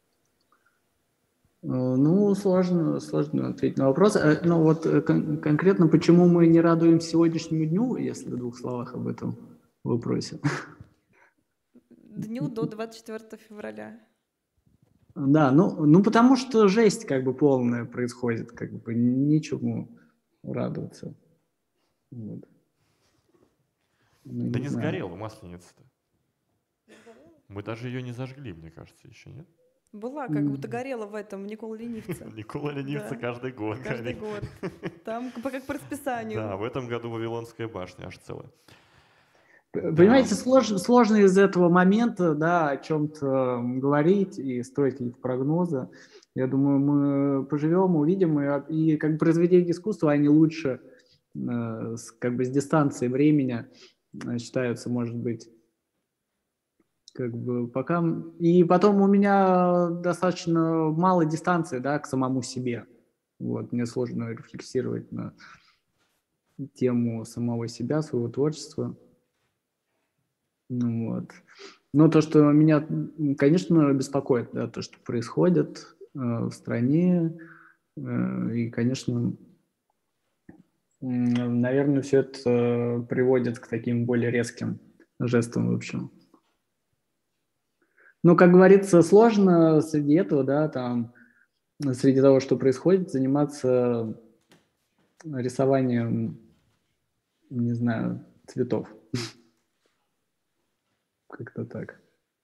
Э, Ну, сложно, сложно ответить на вопрос. Э, Ну, вот э, кон- конкретно, почему мы не радуем сегодняшнему дню, если в двух словах об этом вопросе. Дню до двадцать четвёртого февраля. Да, ну, ну, потому что жесть как бы полная происходит, как бы нечему радоваться. Вот. Ну, Да не не знаю. сгорела Масленица-то. Мы даже ее не зажгли, мне кажется, еще, нет? Была, как будто горела в этом, в Никола Ленивца. Никола Ленивца Да. каждый год Каждый горит. год. Там по- как по расписанию. Да, в этом году Вавилонская башня аж целая. П- Да. Понимаете, сложно, сложно из этого момента, да, о чем-то говорить и строить какие-то прогнозы. Я думаю, мы поживем, увидим, и, и как бы произведения искусства, они лучше э, с, как бы с дистанции времени э, считаются, может быть, как бы пока... И потом у меня достаточно мало дистанции, да, к самому себе. Вот, мне сложно рефлексировать на тему самого себя, своего творчества. Ну, вот. Но то, что меня, м, конечно, беспокоит, да, то, что происходит э, в стране, э, и, конечно, м, наверное, все это э, приводит к таким более резким жестам, в общем. Ну, как говорится, сложно среди этого, да, там, среди того, что происходит, заниматься рисованием, не знаю, цветов. Как-то так.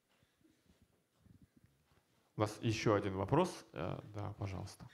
У нас еще один вопрос. Да, пожалуйста.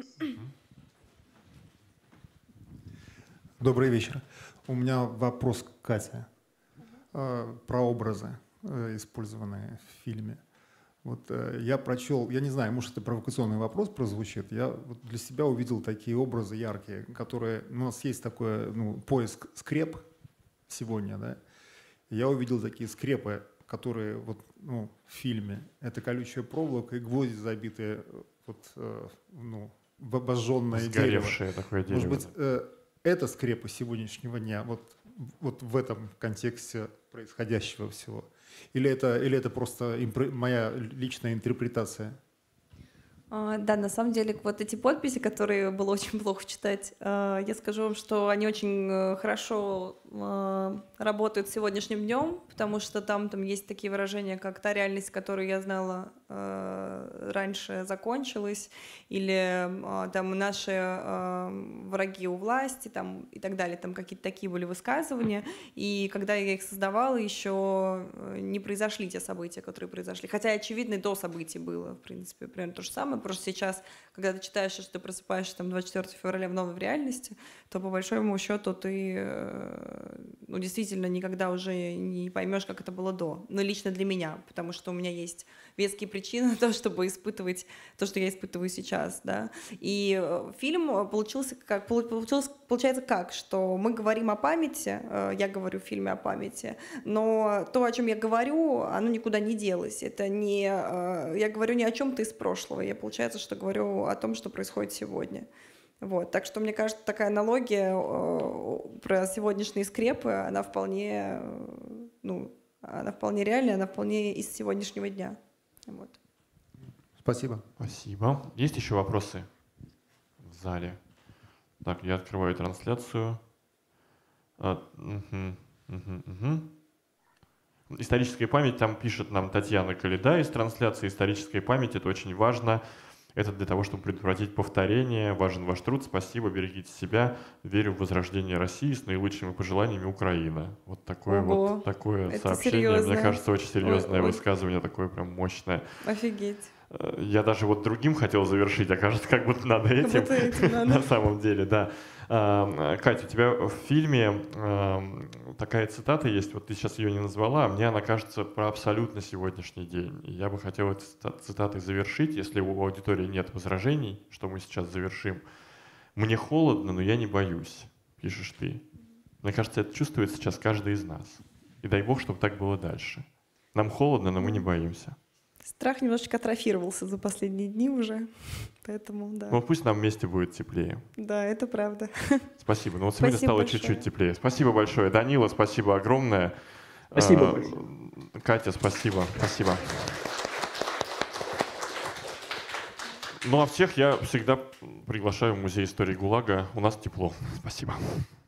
Добрый вечер. У меня вопрос к Кате э, про образы, э, использованные в фильме. Вот э, я прочел, я не знаю, может, это провокационный вопрос прозвучит, я вот для себя увидел такие образы яркие, которые, ну, у нас есть такой, ну, поиск скреп сегодня, да, и я увидел такие скрепы, которые вот, ну, в фильме. Это колючая проволока и гвозди, забитые вот, э, ну, в обожженное дерево. Сгоревшее такое дерево. Может быть, э, это скрепы сегодняшнего дня, вот, вот в этом контексте происходящего всего? Или это, или это просто импр... моя личная интерпретация? Да, на самом деле, вот эти подписи, которые было очень плохо читать, я скажу вам, что они очень хорошо работают сегодняшним днем, потому что там, там есть такие выражения, как «та реальность, которую я знала раньше, закончилась», или там «наши враги у власти», там, и так далее. Там какие-то такие были высказывания. И когда я их создавала, еще не произошли те события, которые произошли. Хотя, очевидно, и до событий было, в принципе, примерно то же самое. Просто сейчас, когда ты читаешь, что ты просыпаешься там двадцать четвёртого февраля в новой реальности, то по большому счету ты, ну, действительно никогда уже не поймешь, как это было до. Ну, лично для меня, потому что у меня есть веские причины на то, чтобы испытывать то, что я испытываю сейчас, да. И фильм получился как, получилось, получается как, что мы говорим о памяти, я говорю в фильме о памяти, но то, о чем я говорю, оно никуда не делось. Это не, я говорю не о чем-то из прошлого, я, получается, что говорю о том, что происходит сегодня. Вот. Так что, мне кажется, такая аналогия э, про сегодняшние скрепы, она вполне, э, ну, она вполне реальная, она вполне из сегодняшнего дня. Вот. Спасибо. Спасибо. Есть еще вопросы в зале? Так, я открываю трансляцию. А, угу, угу, угу. Историческая память, там пишет нам Татьяна Каледа из трансляции. Историческая память — это очень важно. Это для того, чтобы предотвратить повторение. Важен ваш труд. Спасибо, берегите себя. Верю в возрождение России с наилучшими пожеланиями, Украина. Вот такое Ого, вот такое это сообщение. серьезно. Мне кажется, очень серьезное Ой, высказывание, такое прям мощное. Офигеть. Я даже вот другим хотел завершить, а кажется, как будто надо Как этим. будто этим надо. На самом деле, да. Катя, у тебя в фильме такая цитата есть, вот ты сейчас ее не назвала, а мне она кажется про абсолютно сегодняшний день. И я бы хотел этой цитатой завершить, если у аудитории нет возражений, что мы сейчас завершим. «Мне холодно, но я не боюсь», пишешь ты. Мне кажется, это чувствует сейчас каждый из нас. И дай бог, чтобы так было дальше. Нам холодно, но мы не боимся. Страх немножечко атрофировался за последние дни уже, поэтому, да. Ну, пусть нам вместе будет теплее. Да, это правда. Спасибо. Ну вот сегодня Спасибо стало большое. чуть-чуть теплее. Спасибо большое, Данила, спасибо огромное. Спасибо А, большое. Катя, спасибо. Спасибо. Ну а всех я всегда приглашаю в Музей истории ГУЛАГа. У нас тепло. Спасибо.